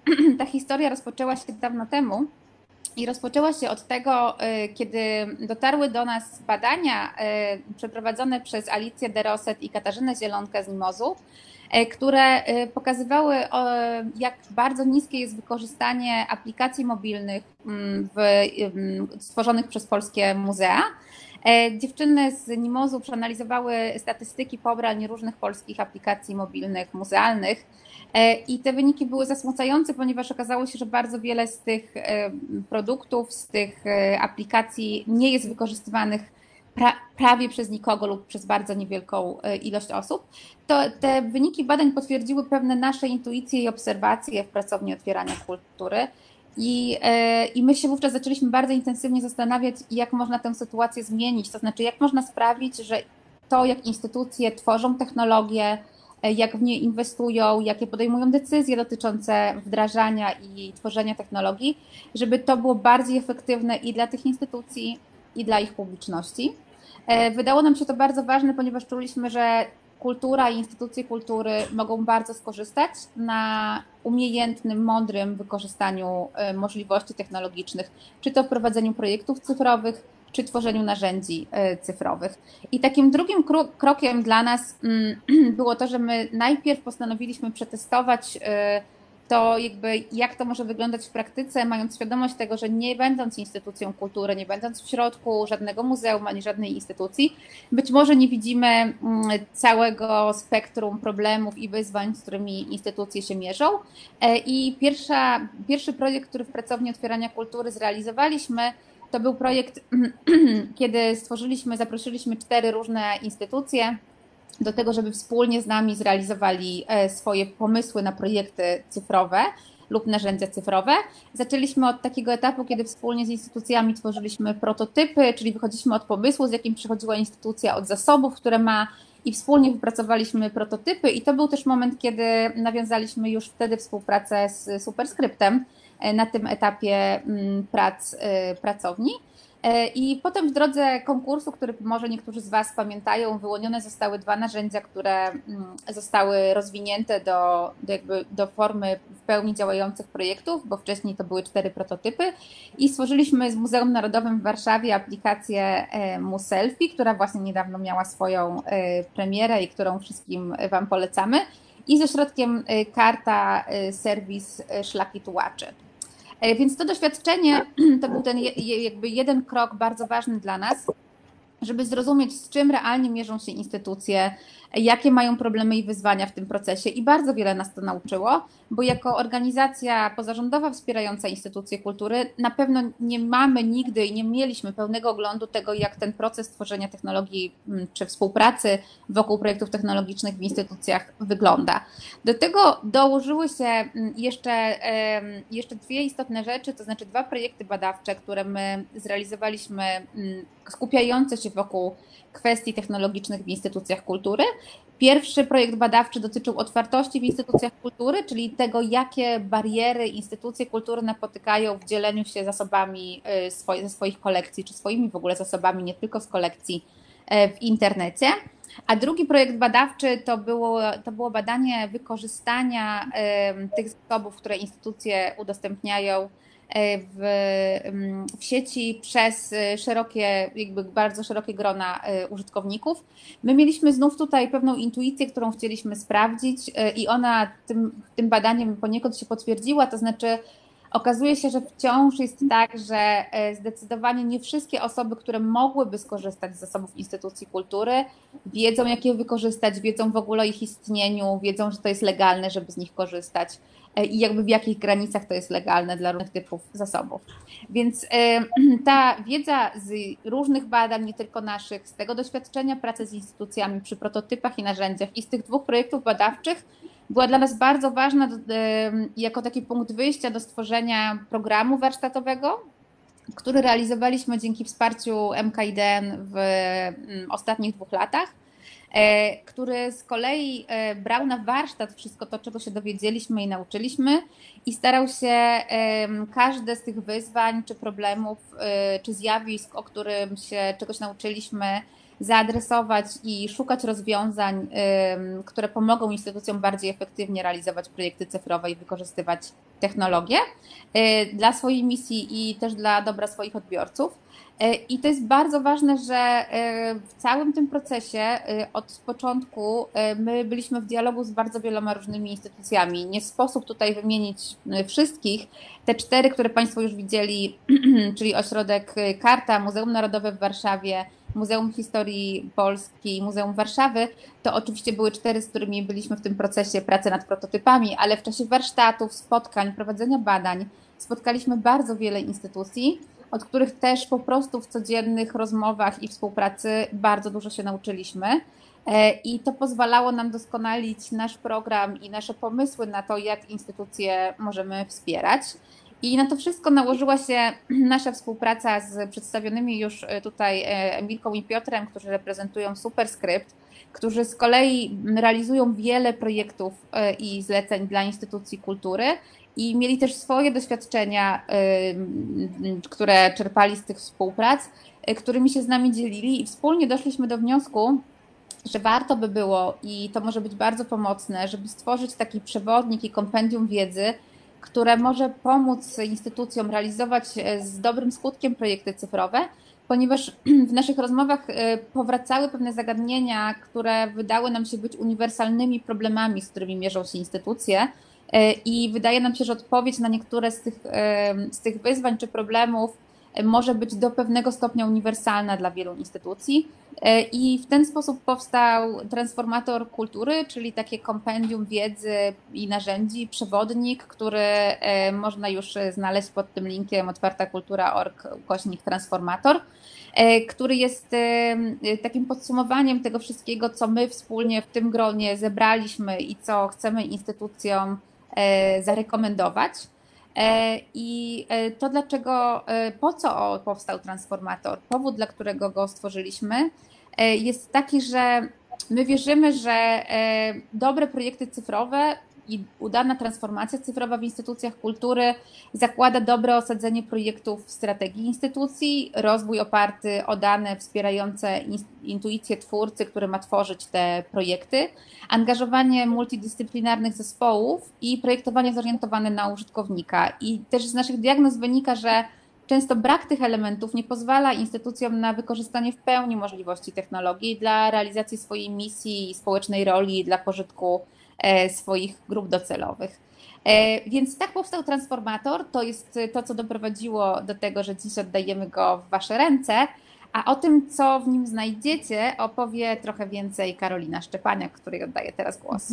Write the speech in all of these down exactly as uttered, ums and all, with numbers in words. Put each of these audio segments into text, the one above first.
ta historia rozpoczęła się dawno temu i rozpoczęła się od tego, kiedy dotarły do nas badania przeprowadzone przez Alicję de Rosset i Katarzynę Zielonkę z Mimozu, które pokazywały, jak bardzo niskie jest wykorzystanie aplikacji mobilnych w, stworzonych przez polskie muzea. Dziewczyny z Mimozu przeanalizowały statystyki pobrań różnych polskich aplikacji mobilnych, muzealnych i te wyniki były zasmucające, ponieważ okazało się, że bardzo wiele z tych produktów, z tych aplikacji nie jest wykorzystywanych pra prawie przez nikogo lub przez bardzo niewielką ilość osób. To te wyniki badań potwierdziły pewne nasze intuicje i obserwacje w pracowni Otwierania Kultury. I, I my się wówczas zaczęliśmy bardzo intensywnie zastanawiać, jak można tę sytuację zmienić, to znaczy jak można sprawić, że to, jak instytucje tworzą technologie, jak w nie inwestują, jakie podejmują decyzje dotyczące wdrażania i tworzenia technologii, żeby to było bardziej efektywne i dla tych instytucji, i dla ich publiczności. Wydało nam się to bardzo ważne, ponieważ czuliśmy, że kultura i instytucje kultury mogą bardzo skorzystać na umiejętnym, mądrym wykorzystaniu możliwości technologicznych, czy to w prowadzeniu projektów cyfrowych, czy tworzeniu narzędzi cyfrowych. I takim drugim krokiem dla nas było to, że my najpierw postanowiliśmy przetestować to jakby jak to może wyglądać w praktyce, mając świadomość tego, że nie będąc instytucją kultury, nie będąc w środku żadnego muzeum ani żadnej instytucji, być może nie widzimy całego spektrum problemów i wyzwań, z którymi instytucje się mierzą. I pierwsza, pierwszy projekt, który w Pracowni Otwierania Kultury zrealizowaliśmy, to był projekt, kiedy stworzyliśmy, zaprosiliśmy cztery różne instytucje do tego, żeby wspólnie z nami zrealizowali swoje pomysły na projekty cyfrowe lub narzędzia cyfrowe. Zaczęliśmy od takiego etapu, kiedy wspólnie z instytucjami tworzyliśmy prototypy, czyli wychodziliśmy od pomysłu, z jakim przychodziła instytucja, od zasobów, które ma, i wspólnie wypracowaliśmy prototypy. I to był też moment, kiedy nawiązaliśmy już wtedy współpracę z Superskryptem na tym etapie prac pracowni. I potem w drodze konkursu, który może niektórzy z Was pamiętają, wyłonione zostały dwa narzędzia, które zostały rozwinięte do, do, jakby do formy w pełni działających projektów, bo wcześniej to były cztery prototypy, i stworzyliśmy z Muzeum Narodowym w Warszawie aplikację MuSelfie, która właśnie niedawno miała swoją premierę i którą wszystkim Wam polecamy, i ze środkiem karta serwis Szlaki Tułaczy. Więc to doświadczenie to był ten jakby jeden krok bardzo ważny dla nas, żeby zrozumieć, z czym realnie mierzą się instytucje, jakie mają problemy i wyzwania w tym procesie, i bardzo wiele nas to nauczyło, bo jako organizacja pozarządowa wspierająca instytucje kultury na pewno nie mamy nigdy i nie mieliśmy pełnego oglądu tego, jak ten proces tworzenia technologii czy współpracy wokół projektów technologicznych w instytucjach wygląda. Do tego dołożyły się jeszcze, jeszcze dwie istotne rzeczy, to znaczy dwa projekty badawcze, które my zrealizowaliśmy, skupiające się wokół kwestii technologicznych w instytucjach kultury. Pierwszy projekt badawczy dotyczył otwartości w instytucjach kultury, czyli tego, jakie bariery instytucje kultury napotykają w dzieleniu się zasobami ze swoich kolekcji, czy swoimi w ogóle zasobami, nie tylko z kolekcji, w internecie. A drugi projekt badawczy to było, to było badanie wykorzystania tych zasobów, które instytucje udostępniają w, w sieci przez szerokie, jakby bardzo szerokie grona użytkowników. My mieliśmy znów tutaj pewną intuicję, którą chcieliśmy sprawdzić, i ona tym, tym badaniem poniekąd się potwierdziła, to znaczy okazuje się, że wciąż jest tak, że zdecydowanie nie wszystkie osoby, które mogłyby skorzystać z zasobów instytucji kultury, wiedzą, jak je wykorzystać, wiedzą w ogóle o ich istnieniu, wiedzą, że to jest legalne, żeby z nich korzystać, i jakby w jakich granicach to jest legalne dla różnych typów zasobów. Więc ta wiedza z różnych badań, nie tylko naszych, z tego doświadczenia pracy z instytucjami przy prototypach i narzędziach i z tych dwóch projektów badawczych była dla nas bardzo ważna jako taki punkt wyjścia do stworzenia programu warsztatowego, który realizowaliśmy dzięki wsparciu M K I D N w ostatnich dwóch latach, który z kolei brał na warsztat wszystko to, czego się dowiedzieliśmy i nauczyliśmy, i starał się każde z tych wyzwań, czy problemów, czy zjawisk, o którym się czegoś nauczyliśmy, zaadresować i szukać rozwiązań, które pomogą instytucjom bardziej efektywnie realizować projekty cyfrowe i wykorzystywać technologię dla swojej misji i też dla dobra swoich odbiorców. I to jest bardzo ważne, że w całym tym procesie od początku my byliśmy w dialogu z bardzo wieloma różnymi instytucjami. Nie sposób tutaj wymienić wszystkich. Te cztery, które Państwo już widzieli, czyli Ośrodek Karta, Muzeum Narodowe w Warszawie, Muzeum Historii Polski, Muzeum Warszawy, to oczywiście były cztery, z którymi byliśmy w tym procesie pracy nad prototypami, ale w czasie warsztatów, spotkań, prowadzenia badań spotkaliśmy bardzo wiele instytucji, od których też po prostu w codziennych rozmowach i współpracy bardzo dużo się nauczyliśmy. I to pozwalało nam doskonalić nasz program i nasze pomysły na to, jak instytucje możemy wspierać. I na to wszystko nałożyła się nasza współpraca z przedstawionymi już tutaj Emilką i Piotrem, którzy reprezentują Superskrypt, którzy z kolei realizują wiele projektów i zleceń dla instytucji kultury i mieli też swoje doświadczenia, które czerpali z tych współprac, którymi się z nami dzielili i wspólnie doszliśmy do wniosku, że warto by było, i to może być bardzo pomocne, żeby stworzyć taki przewodnik i kompendium wiedzy, które może pomóc instytucjom realizować z dobrym skutkiem projekty cyfrowe, ponieważ w naszych rozmowach powracały pewne zagadnienia, które wydały nam się być uniwersalnymi problemami, z którymi mierzą się instytucje. I wydaje nam się, że odpowiedź na niektóre z tych, z tych wyzwań czy problemów może być do pewnego stopnia uniwersalna dla wielu instytucji. I w ten sposób powstał transformator kultury, czyli takie kompendium wiedzy i narzędzi, przewodnik, który można już znaleźć pod tym linkiem otwartakultura kropka org ukośnik transformator, który jest takim podsumowaniem tego wszystkiego, co my wspólnie w tym gronie zebraliśmy i co chcemy instytucjom zarekomendować. I to dlaczego, po co powstał transformator, powód, dla którego go stworzyliśmy, jest taki, że my wierzymy, że dobre projekty cyfrowe i udana transformacja cyfrowa w instytucjach kultury zakłada dobre osadzenie projektów w strategii instytucji, rozwój oparty o dane wspierające intuicję twórcy, który ma tworzyć te projekty, angażowanie multidyscyplinarnych zespołów i projektowanie zorientowane na użytkownika. I też z naszych diagnoz wynika, że często brak tych elementów nie pozwala instytucjom na wykorzystanie w pełni możliwości technologii dla realizacji swojej misji i społecznej roli dla pożytku swoich grup docelowych. Więc tak powstał transformator, to jest to, co doprowadziło do tego, że dziś oddajemy go w Wasze ręce, a o tym, co w nim znajdziecie, opowie trochę więcej Karolina Szczepaniak, której oddaję teraz głos.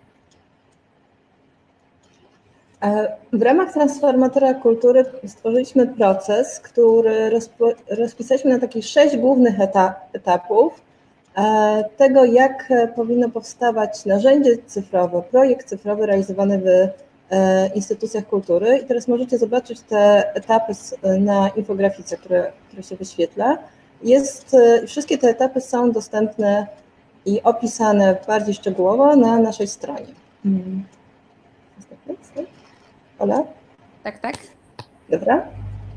W ramach transformatora kultury stworzyliśmy proces, który rozpisaliśmy na takich sześć głównych etapów tego, jak powinno powstawać narzędzie cyfrowe, projekt cyfrowy realizowany w instytucjach kultury. I teraz możecie zobaczyć te etapy na infografice, które, które się wyświetla. Jest, wszystkie te etapy są dostępne i opisane bardziej szczegółowo na naszej stronie. Ola? Tak, tak. Dobra.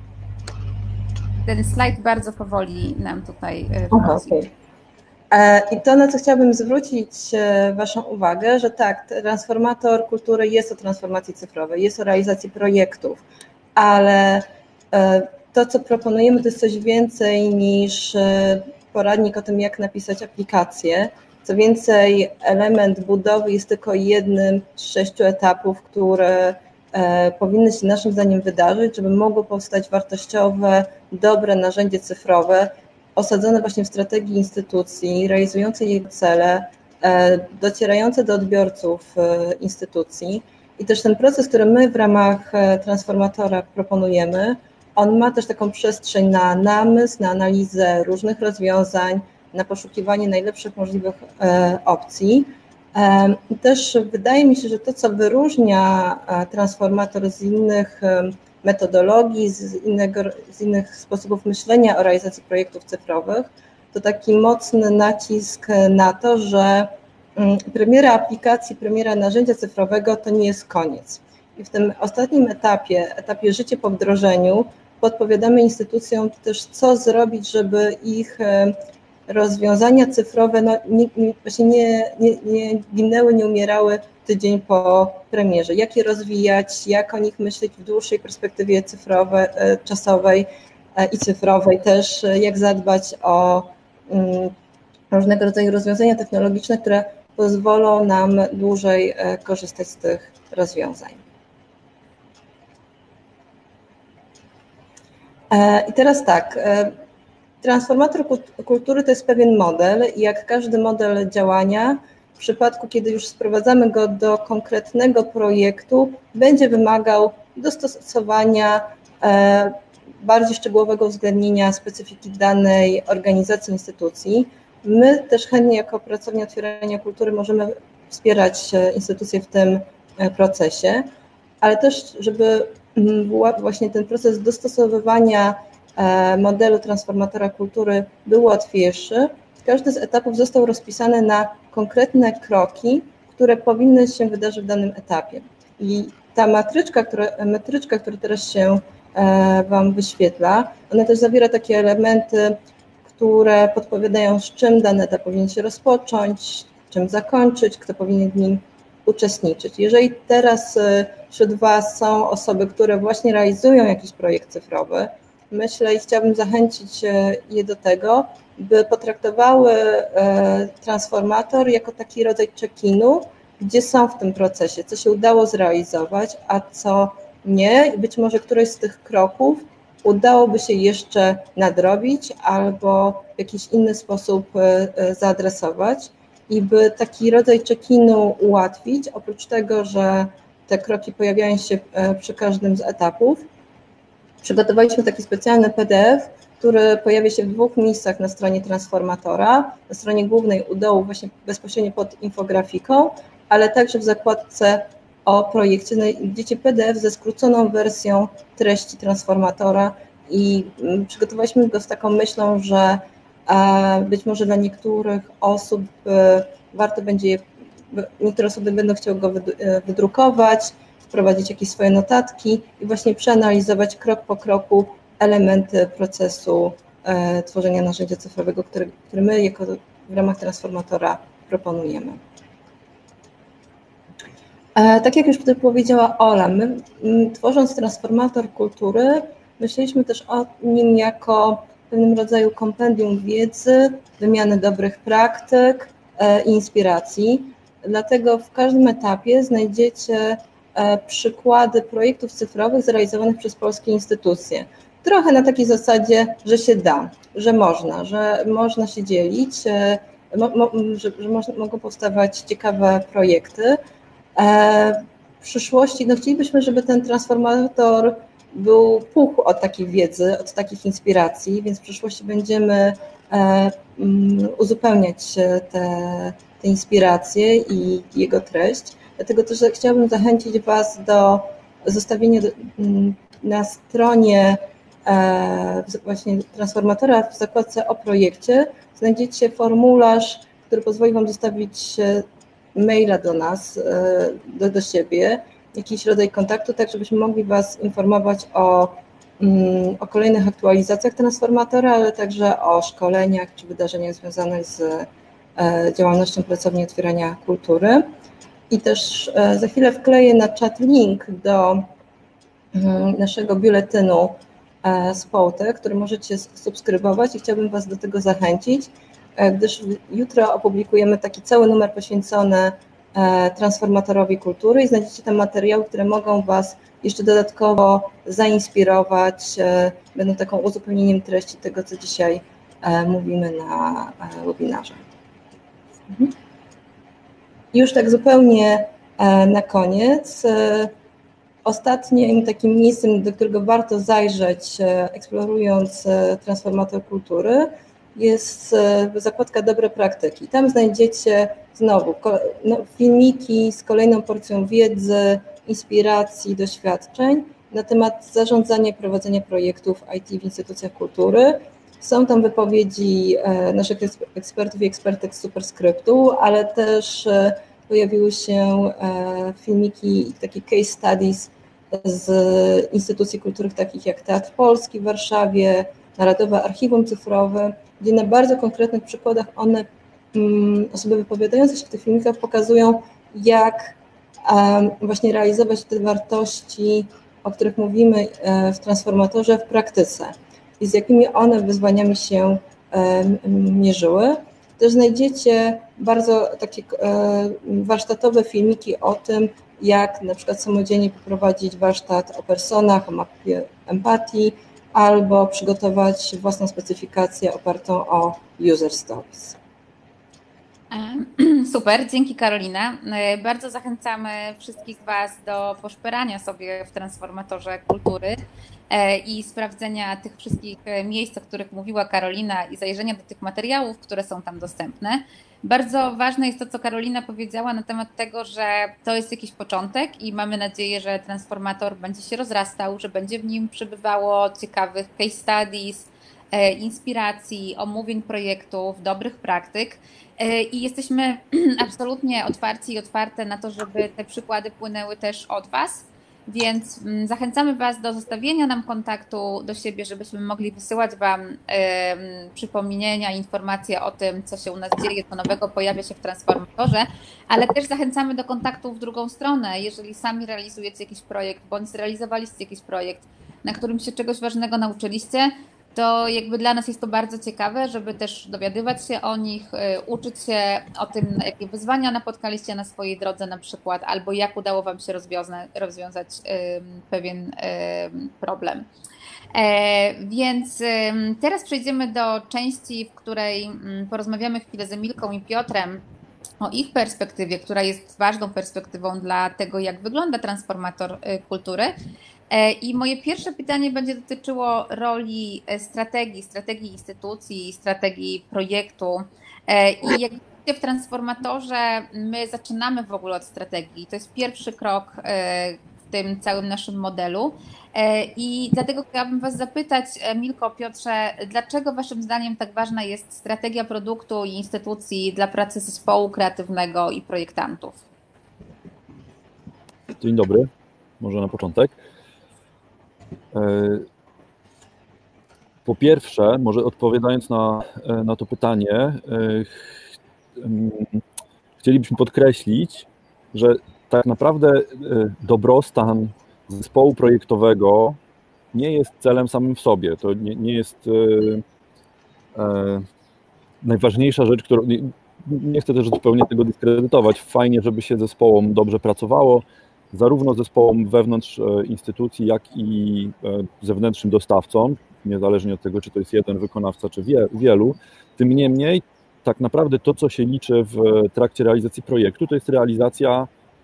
Ten slajd bardzo powoli nam tutaj Aha, okay. I to, na co chciałabym zwrócić Waszą uwagę, że tak, transformator kultury jest o transformacji cyfrowej, jest o realizacji projektów, ale to, co proponujemy, to jest coś więcej niż poradnik o tym, jak napisać aplikację. Co więcej, element budowy jest tylko jednym z sześciu etapów, które powinny się naszym zdaniem wydarzyć, żeby mogło powstać wartościowe, dobre narzędzie cyfrowe, osadzone właśnie w strategii instytucji, realizujące jej cele, docierające do odbiorców instytucji. I też ten proces, który my w ramach transformatora proponujemy, on ma też taką przestrzeń na namysł, na analizę różnych rozwiązań, na poszukiwanie najlepszych możliwych opcji. I też wydaje mi się, że to, co wyróżnia transformator z innych metodologii, z, innego, z innych sposobów myślenia o realizacji projektów cyfrowych, to taki mocny nacisk na to, że premiera aplikacji, premiera narzędzia cyfrowego to nie jest koniec. I w tym ostatnim etapie, etapie życie po wdrożeniu, podpowiadamy instytucjom też, co zrobić, żeby ich rozwiązania cyfrowe no, nie, nie, właśnie nie, nie, nie ginęły, nie umierały tydzień po premierze. Jak je rozwijać, jak o nich myśleć w dłuższej perspektywie cyfrowej, czasowej i cyfrowej też, jak zadbać o różnego rodzaju rozwiązania technologiczne, które pozwolą nam dłużej korzystać z tych rozwiązań. I teraz tak, transformator kultury to jest pewien model i jak każdy model działania, w przypadku, kiedy już sprowadzamy go do konkretnego projektu, będzie wymagał dostosowania, bardziej szczegółowego uwzględnienia specyfiki danej organizacji, instytucji. My też chętnie jako Pracownia Otwierania Kultury możemy wspierać instytucje w tym procesie, ale też, żeby właśnie ten proces dostosowywania modelu transformatora kultury był łatwiejszy, każdy z etapów został rozpisany na konkretne kroki, które powinny się wydarzyć w danym etapie. I ta matryczka, która, metryczka, która teraz się Wam wyświetla, ona też zawiera takie elementy, które podpowiadają, z czym dany etap powinien się rozpocząć, czym zakończyć, kto powinien w nim uczestniczyć. Jeżeli teraz wśród Was są osoby, które właśnie realizują jakiś projekt cyfrowy, myślę i chciałabym zachęcić je do tego, by potraktowały transformator jako taki rodzaj check-inu, gdzie są w tym procesie, co się udało zrealizować, a co nie. I być może któryś z tych kroków udałoby się jeszcze nadrobić albo w jakiś inny sposób zaadresować. I by taki rodzaj check-inu ułatwić, oprócz tego, że te kroki pojawiają się przy każdym z etapów, przygotowaliśmy taki specjalny P D F, który pojawia się w dwóch miejscach na stronie transformatora, na stronie głównej u dołu, właśnie bezpośrednio pod infografiką, ale także w zakładce o projekcie znajdziecie P D F ze skróconą wersją treści transformatora i przygotowaliśmy go z taką myślą, że być może dla niektórych osób warto będzie je, niektóre osoby będą chciały go wydrukować, wprowadzić jakieś swoje notatki i właśnie przeanalizować krok po kroku elementy procesu e, tworzenia narzędzia cyfrowego, który, który my jako w ramach transformatora proponujemy. E, tak jak już tutaj powiedziała Ola, my m, tworząc transformator kultury, myśleliśmy też o nim jako pewnym rodzaju kompendium wiedzy, wymiany dobrych praktyk e, i inspiracji. Dlatego w każdym etapie znajdziecie przykłady projektów cyfrowych zrealizowanych przez polskie instytucje. Trochę na takiej zasadzie, że się da, że można, że można się dzielić, że, że można, mogą powstawać ciekawe projekty. W przyszłości no chcielibyśmy, żeby ten transformator był puchł od takiej wiedzy, od takich inspiracji, więc w przyszłości będziemy uzupełniać te, te inspiracje i jego treść. Dlatego też chciałabym zachęcić Was do zostawienia na stronie właśnie transformatora w zakładce o projekcie. Znajdziecie formularz, który pozwoli Wam zostawić maila do nas, do, do siebie, jakiś rodzaj kontaktu, tak żebyśmy mogli Was informować o, o kolejnych aktualizacjach transformatora, ale także o szkoleniach czy wydarzeniach związanych z działalnością Pracowni Otwierania Kultury. I też za chwilę wkleję na czat link do naszego biuletynu z Połty, który możecie subskrybować i chciałabym Was do tego zachęcić, gdyż jutro opublikujemy taki cały numer poświęcony transformatorowi kultury i znajdziecie tam materiały, które mogą Was jeszcze dodatkowo zainspirować, będą taką uzupełnieniem treści tego, co dzisiaj mówimy na webinarze. Mhm. Już tak zupełnie na koniec, ostatnim takim miejscem, do którego warto zajrzeć, eksplorując transformator kultury, jest zakładka Dobre Praktyki. Tam znajdziecie znowu filmiki z kolejną porcją wiedzy, inspiracji, doświadczeń na temat zarządzania i prowadzenia projektów I T w instytucjach kultury. Są tam wypowiedzi naszych ekspertów i ekspertek z Superskryptu, ale też pojawiły się filmiki i takie case studies z instytucji kultury takich jak Teatr Polski w Warszawie, Narodowe Archiwum Cyfrowe, gdzie na bardzo konkretnych przykładach one, osoby wypowiadające się w tych filmikach pokazują, jak właśnie realizować te wartości, o których mówimy w transformatorze w praktyce i z jakimi one wyzwaniami się mierzyły. Też znajdziecie bardzo takie warsztatowe filmiki o tym, jak na przykład samodzielnie poprowadzić warsztat o personach, o mapie empatii, albo przygotować własną specyfikację opartą o user stories. Super, dzięki Karolina. Bardzo zachęcamy wszystkich Was do poszperania sobie w transformatorze kultury i sprawdzenia tych wszystkich miejsc, o których mówiła Karolina i zajrzenia do tych materiałów, które są tam dostępne. Bardzo ważne jest to, co Karolina powiedziała na temat tego, że to jest jakiś początek i mamy nadzieję, że transformator będzie się rozrastał, że będzie w nim przybywało ciekawych case studies, inspiracji, omówień projektów, dobrych praktyk i jesteśmy absolutnie otwarci i otwarte na to, żeby te przykłady płynęły też od Was, więc zachęcamy Was do zostawienia nam kontaktu do siebie, żebyśmy mogli wysyłać Wam przypomnienia, informacje o tym, co się u nas dzieje, co nowego pojawia się w transformatorze, ale też zachęcamy do kontaktu w drugą stronę, jeżeli sami realizujecie jakiś projekt, bądź zrealizowaliście jakiś projekt, na którym się czegoś ważnego nauczyliście, to jakby dla nas jest to bardzo ciekawe, żeby też dowiadywać się o nich, uczyć się o tym, jakie wyzwania napotkaliście na swojej drodze na przykład, albo jak udało Wam się rozwiązać, rozwiązać pewien problem. Więc teraz przejdziemy do części, w której porozmawiamy chwilę z Emilką i Piotrem o ich perspektywie, która jest ważną perspektywą dla tego, jak wygląda transformator kultury. I moje pierwsze pytanie będzie dotyczyło roli strategii, strategii instytucji, strategii projektu. I jak widzicie, w transformatorze my zaczynamy w ogóle od strategii. To jest pierwszy krok w tym całym naszym modelu. I dlatego chciałabym Was zapytać, Emilko, Piotrze, dlaczego Waszym zdaniem tak ważna jest strategia produktu i instytucji dla pracy zespołu kreatywnego i projektantów? Dzień dobry, może na początek. Po pierwsze, może odpowiadając na, na to pytanie, chcielibyśmy podkreślić, że tak naprawdę dobrostan zespołu projektowego nie jest celem samym w sobie. To nie, nie jest najważniejsza rzecz, którą nie, nie chcę też zupełnie tego dyskredytować. Fajnie, żeby się zespołom dobrze pracowało, zarówno zespołom wewnątrz instytucji, jak i zewnętrznym dostawcom, niezależnie od tego, czy to jest jeden wykonawca, czy wie, wielu. Tym niemniej, tak naprawdę to, co się liczy w trakcie realizacji projektu, to jest realizacja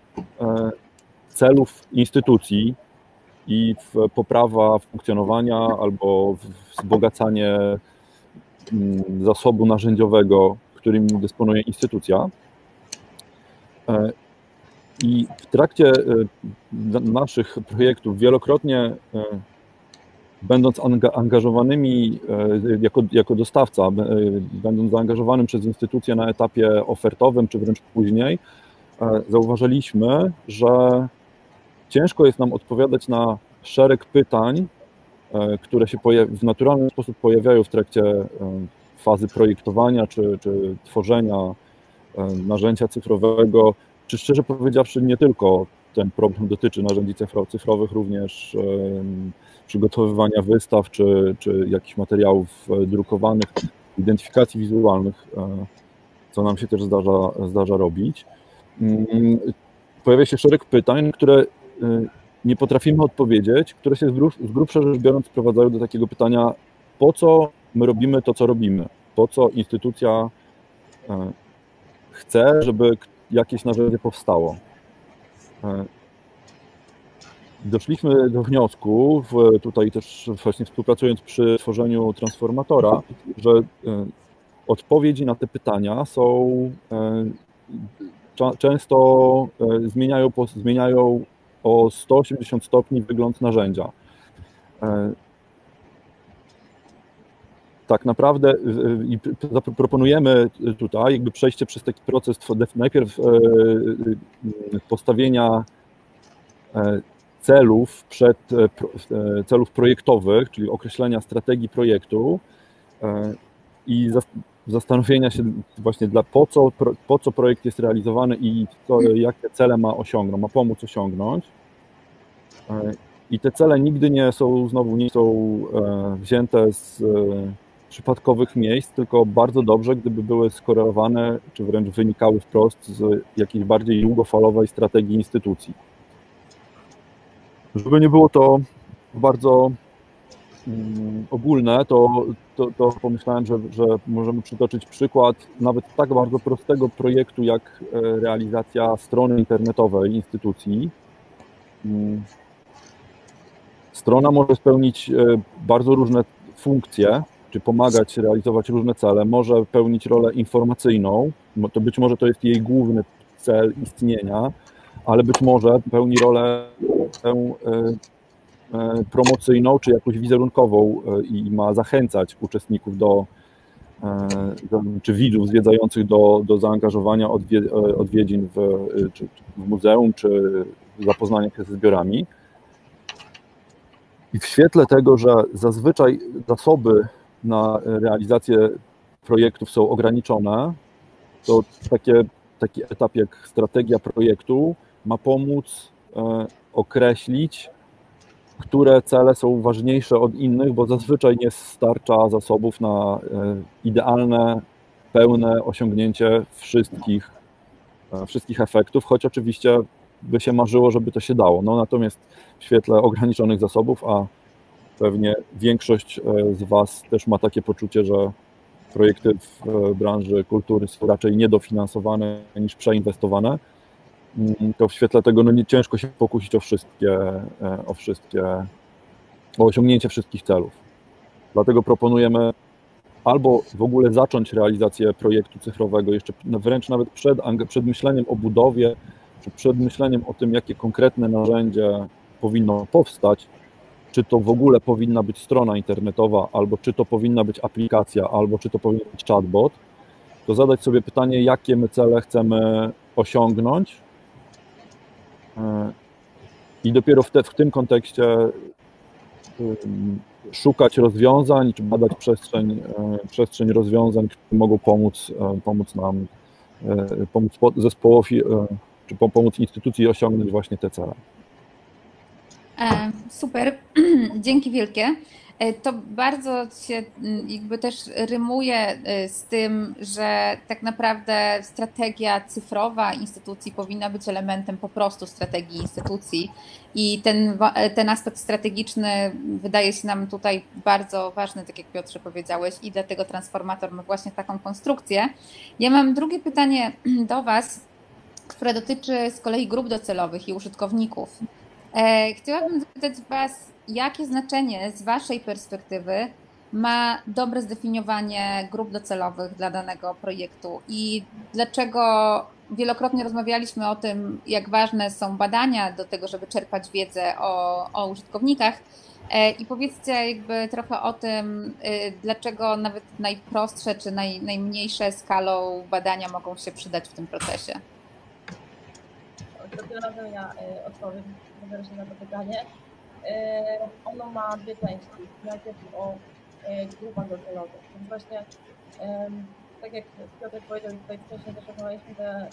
celów instytucji i poprawa funkcjonowania albo wzbogacanie zasobu narzędziowego, którym dysponuje instytucja. I w trakcie naszych projektów wielokrotnie, będąc angażowanymi jako, jako dostawca, będąc zaangażowanym przez instytucję na etapie ofertowym czy wręcz później, zauważyliśmy, że ciężko jest nam odpowiadać na szereg pytań, które się w naturalny sposób pojawiają w trakcie fazy projektowania czy, czy tworzenia narzędzia cyfrowego, czy szczerze powiedziawszy nie tylko ten problem dotyczy narzędzi cyfrowych, również przygotowywania wystaw czy, czy jakichś materiałów drukowanych, identyfikacji wizualnych, co nam się też zdarza, zdarza robić. Pojawia się szereg pytań, które nie potrafimy odpowiedzieć, które się z grubsza rzecz biorąc sprowadzają do takiego pytania, po co my robimy to, co robimy, po co instytucja chce, żeby jakieś narzędzie powstało. Doszliśmy do wniosku, tutaj też właśnie współpracując przy tworzeniu transformatora, że odpowiedzi na te pytania są często zmieniają, zmieniają o sto osiemdziesiąt stopni wygląd narzędzia. Tak naprawdę i proponujemy tutaj jakby przejście przez taki proces najpierw postawienia celów, przed, celów projektowych, czyli określenia strategii projektu i zastanowienia się właśnie dla po co, po co projekt jest realizowany i co, jakie cele ma osiągnąć, ma pomóc osiągnąć. I te cele nigdy nie są, znowu nie są wzięte z przypadkowych miejsc, tylko bardzo dobrze, gdyby były skorelowane, czy wręcz wynikały wprost z jakiejś bardziej długofalowej strategii instytucji. Żeby nie było to bardzo ogólne, to, to, to pomyślałem, że, że możemy przytoczyć przykład nawet tak bardzo prostego projektu, jak realizacja strony internetowej instytucji. Strona może spełnić bardzo różne funkcje, czy pomagać realizować różne cele, może pełnić rolę informacyjną, to być może to jest jej główny cel istnienia, ale być może pełni rolę promocyjną, czy jakąś wizerunkową i ma zachęcać uczestników do, czy widzów zwiedzających do, do zaangażowania odwiedzin w, czy w muzeum, czy zapoznania się ze zbiorami. I w świetle tego, że zazwyczaj zasoby na realizację projektów są ograniczone, to takie, taki etap jak strategia projektu ma pomóc określić, które cele są ważniejsze od innych, bo zazwyczaj nie starcza zasobów na idealne, pełne osiągnięcie wszystkich, wszystkich efektów, choć oczywiście by się marzyło, żeby to się dało. No, natomiast w świetle ograniczonych zasobów, a pewnie większość z Was też ma takie poczucie, że projekty w branży kultury są raczej niedofinansowane niż przeinwestowane, to w świetle tego no, nie ciężko się pokusić o wszystkie, o wszystkie, o osiągnięcie wszystkich celów. Dlatego proponujemy albo w ogóle zacząć realizację projektu cyfrowego jeszcze wręcz nawet przed, przed myśleniem o budowie, czy przed myśleniem o tym, jakie konkretne narzędzie powinno powstać, czy to w ogóle powinna być strona internetowa, albo czy to powinna być aplikacja, albo czy to powinien być chatbot, to zadać sobie pytanie, jakie my cele chcemy osiągnąć i dopiero w, te, w tym kontekście szukać rozwiązań, czy badać przestrzeń, przestrzeń rozwiązań, które mogą pomóc, pomóc nam, pomóc zespołowi, czy pomóc instytucji osiągnąć właśnie te cele. Super, dzięki wielkie. To bardzo się jakby też rymuje z tym, że tak naprawdę strategia cyfrowa instytucji powinna być elementem po prostu strategii instytucji i ten, ten aspekt strategiczny wydaje się nam tutaj bardzo ważny, tak jak Piotrze powiedziałeś, i dlatego Transformator ma właśnie taką konstrukcję. Ja mam drugie pytanie do Was, które dotyczy z kolei grup docelowych i użytkowników. Chciałabym zapytać Was, jakie znaczenie z Waszej perspektywy ma dobre zdefiniowanie grup docelowych dla danego projektu i dlaczego wielokrotnie rozmawialiśmy o tym, jak ważne są badania do tego, żeby czerpać wiedzę o, o użytkownikach. I powiedzcie jakby trochę o tym, dlaczego nawet najprostsze czy naj, najmniejsze skalą badania mogą się przydać w tym procesie. Tym razem ja odpowiem na to pytanie. Ono ma dwie części. Najpierw o grupach docelowych. Więc właśnie, tak jak Piotr powiedział, tutaj wcześniej też rozmawialiśmy, że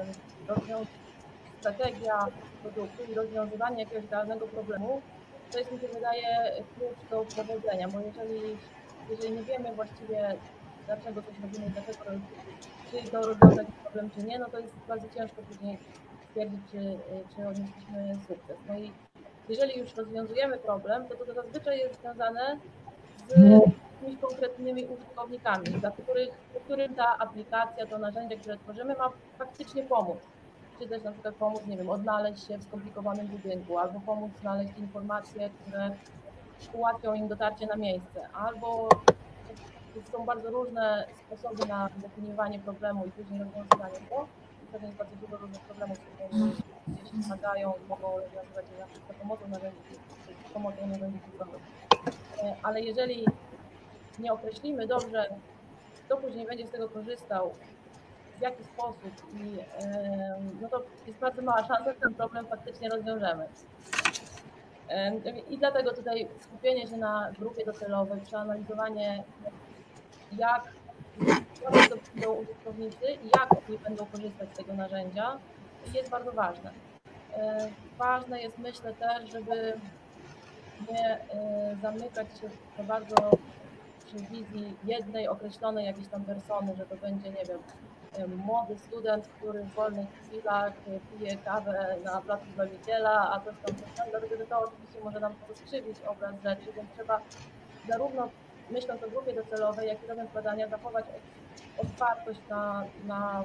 strategia produktu i rozwiązywanie jakiegoś realnego problemu, to jest, mi się wydaje, klucz do powodzenia, bo jeżeli, jeżeli nie wiemy właściwie, dlaczego coś robimy, dlaczego, czy to rozwiązać problem, czy nie, no to jest bardzo ciężko później stwierdzić, czy, czy odnieśliśmy sukces. No i jeżeli już rozwiązujemy problem, to to zazwyczaj jest związane z jakimiś konkretnymi użytkownikami, dla których, którym ta aplikacja, to narzędzie, które tworzymy, ma faktycznie pomóc. Czy też na przykład pomóc, nie wiem, odnaleźć się w skomplikowanym budynku, albo pomóc znaleźć informacje, które ułatwią im dotarcie na miejsce, albo są bardzo różne sposoby na definiowanie problemu i później rozwiązywanie go. Pewnie jest bardzo dużo różnych problemów, które gdzieś wymagają i mogą rozwiązywać je na przykład za pomocą narzędzi, z pomocą narzędzi cyfrowych. Ale jeżeli nie określimy dobrze, kto później będzie z tego korzystał, w jaki sposób, i, no to jest bardzo mała szansa, że ten problem faktycznie rozwiążemy. I dlatego tutaj skupienie się na grupie docelowej, przeanalizowanie, jak to będą użytkownicy i jak oni będą korzystać z tego narzędzia, jest bardzo ważne. Ważne jest, myślę też, żeby nie zamykać się za bardzo przy wizji jednej określonej jakiejś tam persony, że to będzie, nie wiem, młody student, który w wolnych chwilach pije kawę na placu Zbawiciela, a coś tam, coś tam, dlatego że to oczywiście może nam skrzywić obraz rzeczy, więc trzeba zarówno myśląc o grupie docelowej, jak i robiąc badania, zachować otwartość na, na,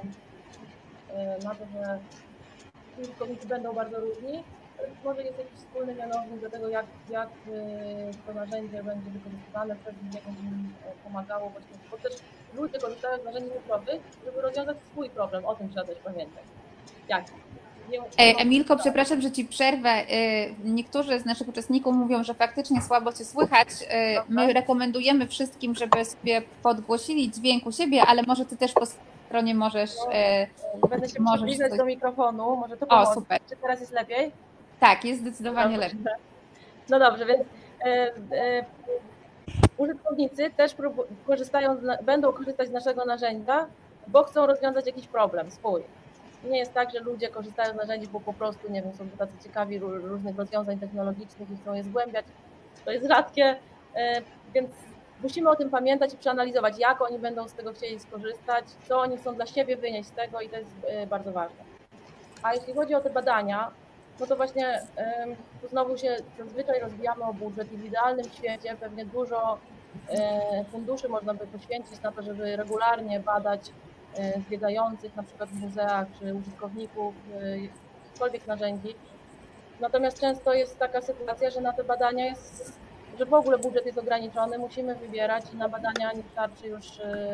na to, że użytkownicy będą bardzo różni. Może jest jakiś wspólny mianownik do tego, jak, jak to narzędzie będzie wykorzystywane przez nich, jak będzie im pomagało właśnie, bo też ludzie korzystają z narzędzi cyfrowych, żeby rozwiązać swój problem, o tym trzeba też pamiętać. Jak? Emilko, przepraszam, że Ci przerwę. Niektórzy z naszych uczestników mówią, że faktycznie słabo Cię słychać. My rekomendujemy wszystkim, żeby sobie podgłosili dźwięk u siebie, ale może Ty też po stronie możesz... No, będę się przybliżać coś... do mikrofonu, może to pomoże. O, super. Czy teraz jest lepiej? Tak, jest zdecydowanie Dobrze. lepiej. No dobrze, więc e, e, użytkownicy też korzystają, będą korzystać z naszego narzędzia, bo chcą rozwiązać jakiś problem swój. Nie jest tak, że ludzie korzystają z narzędzi, bo po prostu, nie wiem, są tacy ciekawi różnych rozwiązań technologicznych i chcą je zgłębiać. To jest rzadkie, więc musimy o tym pamiętać i przeanalizować, jak oni będą z tego chcieli skorzystać, co oni chcą dla siebie wynieść z tego i to jest bardzo ważne. A jeśli chodzi o te badania, no to właśnie tu znowu się zazwyczaj rozbijamy o budżet i w idealnym świecie pewnie dużo funduszy można by poświęcić na to, żeby regularnie badać zwiedzających na przykład w muzeach czy użytkowników jakichkolwiek narzędzi. Natomiast często jest taka sytuacja, że na te badania jest, że w ogóle budżet jest ograniczony, musimy wybierać i na badania nie starczy już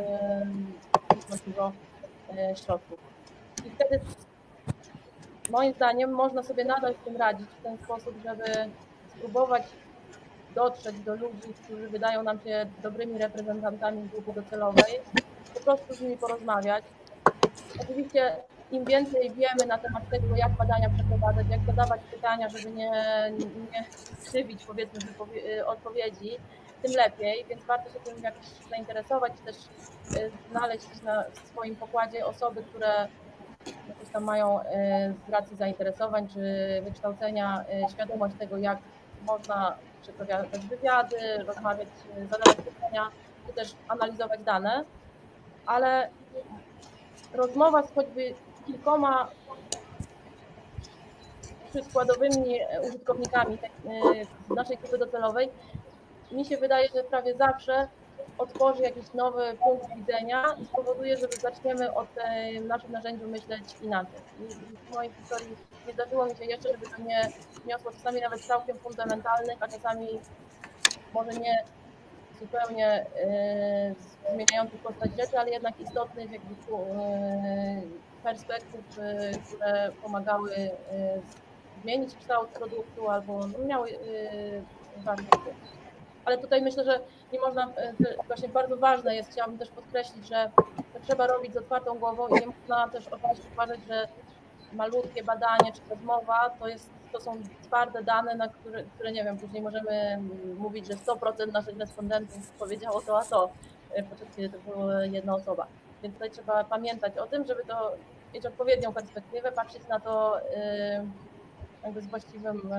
dużo środków. I wtedy moim zdaniem można sobie nadal z tym radzić w ten sposób, żeby spróbować dotrzeć do ludzi, którzy wydają nam się dobrymi reprezentantami grupy docelowej, po prostu z nimi porozmawiać. Oczywiście im więcej wiemy na temat tego, jak badania przeprowadzać, jak zadawać pytania, żeby nie, nie krzywić, powiedzmy, odpowiedzi, tym lepiej, więc warto się tym jakoś zainteresować i też znaleźć na swoim pokładzie osoby, które jakoś tam mają z racji zainteresowań czy wykształcenia świadomość tego, jak można przeprowadzać wywiady, rozmawiać, zadawać pytania, czy też analizować dane, ale rozmowa z choćby kilkoma przykładowymi użytkownikami naszej grupy docelowej, mi się wydaje, że prawie zawsze otworzy jakiś nowy punkt widzenia i spowoduje, że zaczniemy o tym naszym narzędziu myśleć inaczej. I w mojej historii nie zdarzyło mi się jeszcze, żeby to nie wniosło czasami nawet całkiem fundamentalnych, a czasami może nie zupełnie yy, zmieniających postać rzeczy, ale jednak istotnych jakby, yy, perspektyw, yy, które pomagały yy, zmienić kształt produktu albo no, miały yy, ważny wpływ. Ale tutaj myślę, że nie można, właśnie bardzo ważne jest, chciałabym też podkreślić, że to trzeba robić z otwartą głową i nie można też oczywiście uważać, że malutkie badanie czy rozmowa to, jest, to są twarde dane, na które, które, nie wiem, później możemy mówić, że sto procent naszych respondentów powiedziało to, a to, podczas kiedy to była jedna osoba. Więc tutaj trzeba pamiętać o tym, żeby to mieć odpowiednią perspektywę, patrzeć na to jakby z właściwym,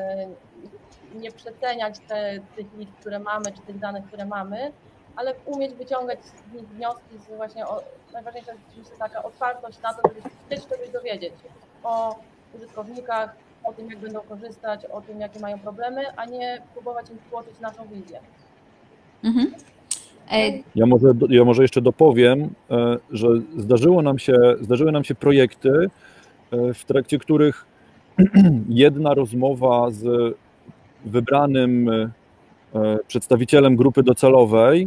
nie przeceniać te, tych liczb, które mamy, czy tych danych, które mamy, ale umieć wyciągać z nich wnioski z właśnie, o, najważniejsza jest oczywiście taka otwartość na to, żeby chcieć czegoś dowiedzieć o użytkownikach, o tym, jak będą korzystać, o tym, jakie mają problemy, a nie próbować im wtłoczyć naszą wizję. Mhm. Ja może, ja może jeszcze dopowiem, że zdarzyło nam się, zdarzyły nam się projekty, w trakcie których jedna rozmowa z wybranym przedstawicielem grupy docelowej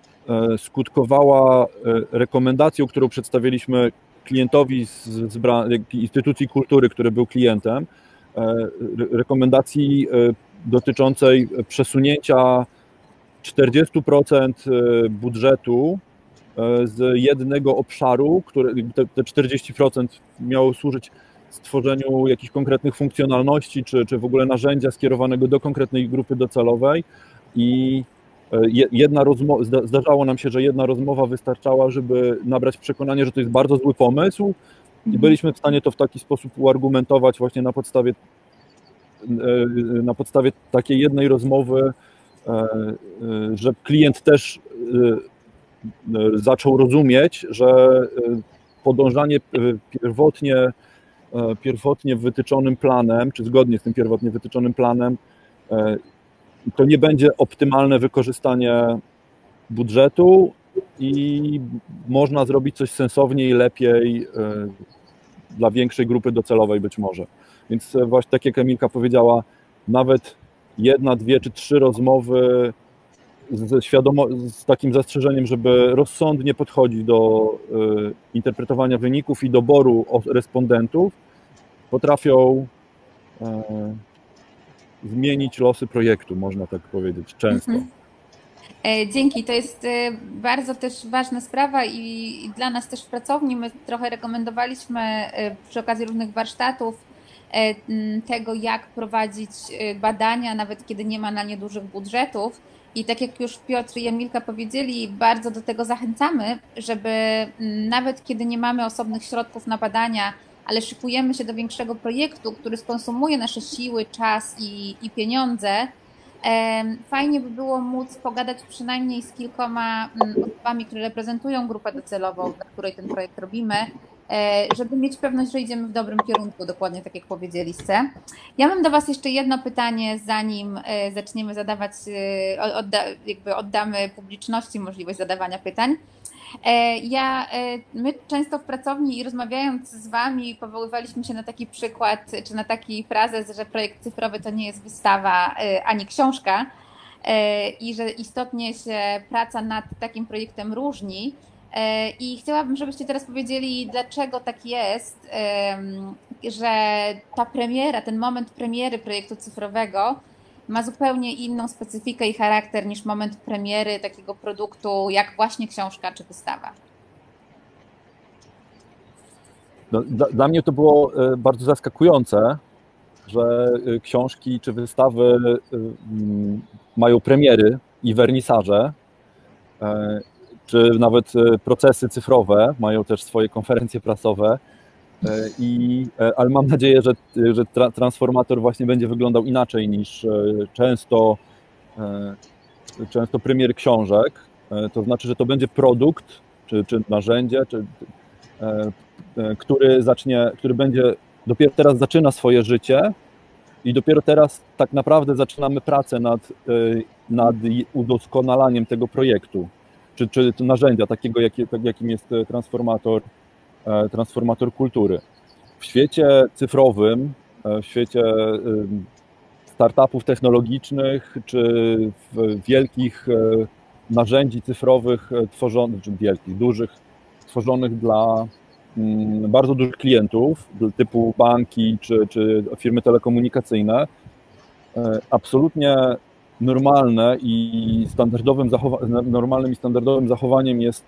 skutkowała rekomendacją, którą przedstawiliśmy klientowi z, z instytucji kultury, który był klientem, rekomendacji dotyczącej przesunięcia czterdzieści procent budżetu z jednego obszaru, które te czterdzieści procent miało służyć stworzeniu jakichś konkretnych funkcjonalności, czy, czy w ogóle narzędzia skierowanego do konkretnej grupy docelowej i jedna rozmowa, zdarzało nam się, że jedna rozmowa wystarczała, żeby nabrać przekonanie, że to jest bardzo zły pomysł i byliśmy w stanie to w taki sposób uargumentować właśnie na podstawie, na podstawie takiej jednej rozmowy, że klient też zaczął rozumieć, że podążanie pierwotnie, pierwotnie wytyczonym planem, czy zgodnie z tym pierwotnie wytyczonym planem, to nie będzie optymalne wykorzystanie budżetu i można zrobić coś sensowniej, lepiej dla większej grupy docelowej być może. Więc właśnie tak jak Emilka powiedziała, nawet jedna, dwie czy trzy rozmowy z, świadomo, z takim zastrzeżeniem, żeby rozsądnie podchodzić do interpretowania wyników i doboru respondentów, potrafią zmienić losy projektu, można tak powiedzieć, często. Mhm. Dzięki, to jest bardzo też ważna sprawa i dla nas też w pracowni my trochę rekomendowaliśmy przy okazji różnych warsztatów tego, jak prowadzić badania, nawet kiedy nie ma na nie dużych budżetów. I tak jak już Piotr i Emilka powiedzieli, bardzo do tego zachęcamy, żeby nawet kiedy nie mamy osobnych środków na badania, ale szykujemy się do większego projektu, który skonsumuje nasze siły, czas i, i pieniądze, fajnie by było móc pogadać przynajmniej z kilkoma osobami, które reprezentują grupę docelową, dla której ten projekt robimy, żeby mieć pewność, że idziemy w dobrym kierunku, dokładnie tak jak powiedzieliście. Ja mam do Was jeszcze jedno pytanie, zanim zaczniemy zadawać, odda, jakby oddamy publiczności możliwość zadawania pytań. Ja, my często w pracowni i rozmawiając z Wami powoływaliśmy się na taki przykład, czy na taki frazes, że projekt cyfrowy to nie jest wystawa ani książka i że istotnie się praca nad takim projektem różni. I chciałabym, żebyście teraz powiedzieli, dlaczego tak jest, że ta premiera, ten moment premiery projektu cyfrowego ma zupełnie inną specyfikę i charakter niż moment premiery takiego produktu, jak właśnie książka czy wystawa. No, dla, dla mnie to było bardzo zaskakujące, że książki czy wystawy mają premiery i wernisaże, czy nawet procesy cyfrowe mają też swoje konferencje prasowe. I, ale mam nadzieję, że, że tra, transformator właśnie będzie wyglądał inaczej niż często, często premiery książek. To znaczy, że to będzie produkt, czy, czy narzędzie, czy, który zacznie, który będzie dopiero teraz zaczyna swoje życie i dopiero teraz tak naprawdę zaczynamy pracę nad, nad udoskonalaniem tego projektu, czy, czy narzędzia takiego, jakie, jakim jest transformator. transformator kultury. W świecie cyfrowym, w świecie startupów technologicznych, czy w wielkich narzędzi cyfrowych tworzonych, czy wielkich, dużych, tworzonych dla bardzo dużych klientów, typu banki, czy, czy firmy telekomunikacyjne, absolutnie normalne i standardowym zachowa- normalnym i standardowym zachowaniem jest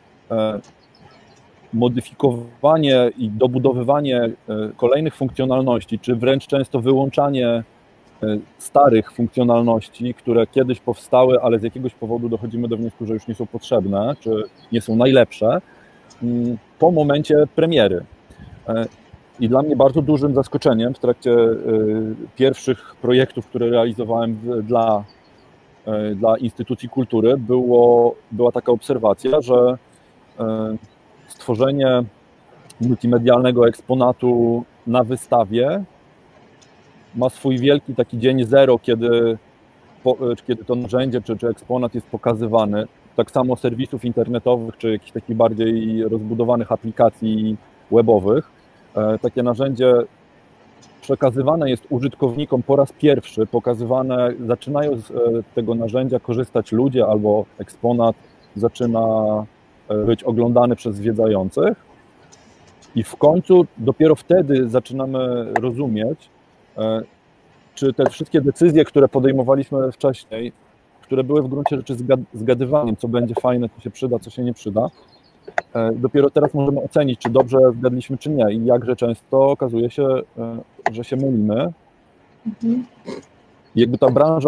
modyfikowanie i dobudowywanie kolejnych funkcjonalności, czy wręcz często wyłączanie starych funkcjonalności, które kiedyś powstały, ale z jakiegoś powodu dochodzimy do wniosku, że już nie są potrzebne, czy nie są najlepsze, po momencie premiery. I dla mnie bardzo dużym zaskoczeniem w trakcie pierwszych projektów, które realizowałem dla, dla instytucji kultury, było, była taka obserwacja, że stworzenie multimedialnego eksponatu na wystawie ma swój wielki taki dzień zero, kiedy, kiedy to narzędzie czy, czy eksponat jest pokazywany. Tak samo serwisów internetowych czy jakichś takich bardziej rozbudowanych aplikacji webowych. Takie narzędzie przekazywane jest użytkownikom po raz pierwszy, pokazywane, zaczynają z tego narzędzia korzystać ludzie albo eksponat zaczyna być oglądany przez zwiedzających i w końcu dopiero wtedy zaczynamy rozumieć, czy te wszystkie decyzje, które podejmowaliśmy wcześniej, które były w gruncie rzeczy zgadywaniem, co będzie fajne, co się przyda, co się nie przyda, Dopiero teraz możemy ocenić, czy dobrze zgadliśmy, czy nie. I jakże często okazuje się, że się mylimy. Mhm. Jakby ta branża,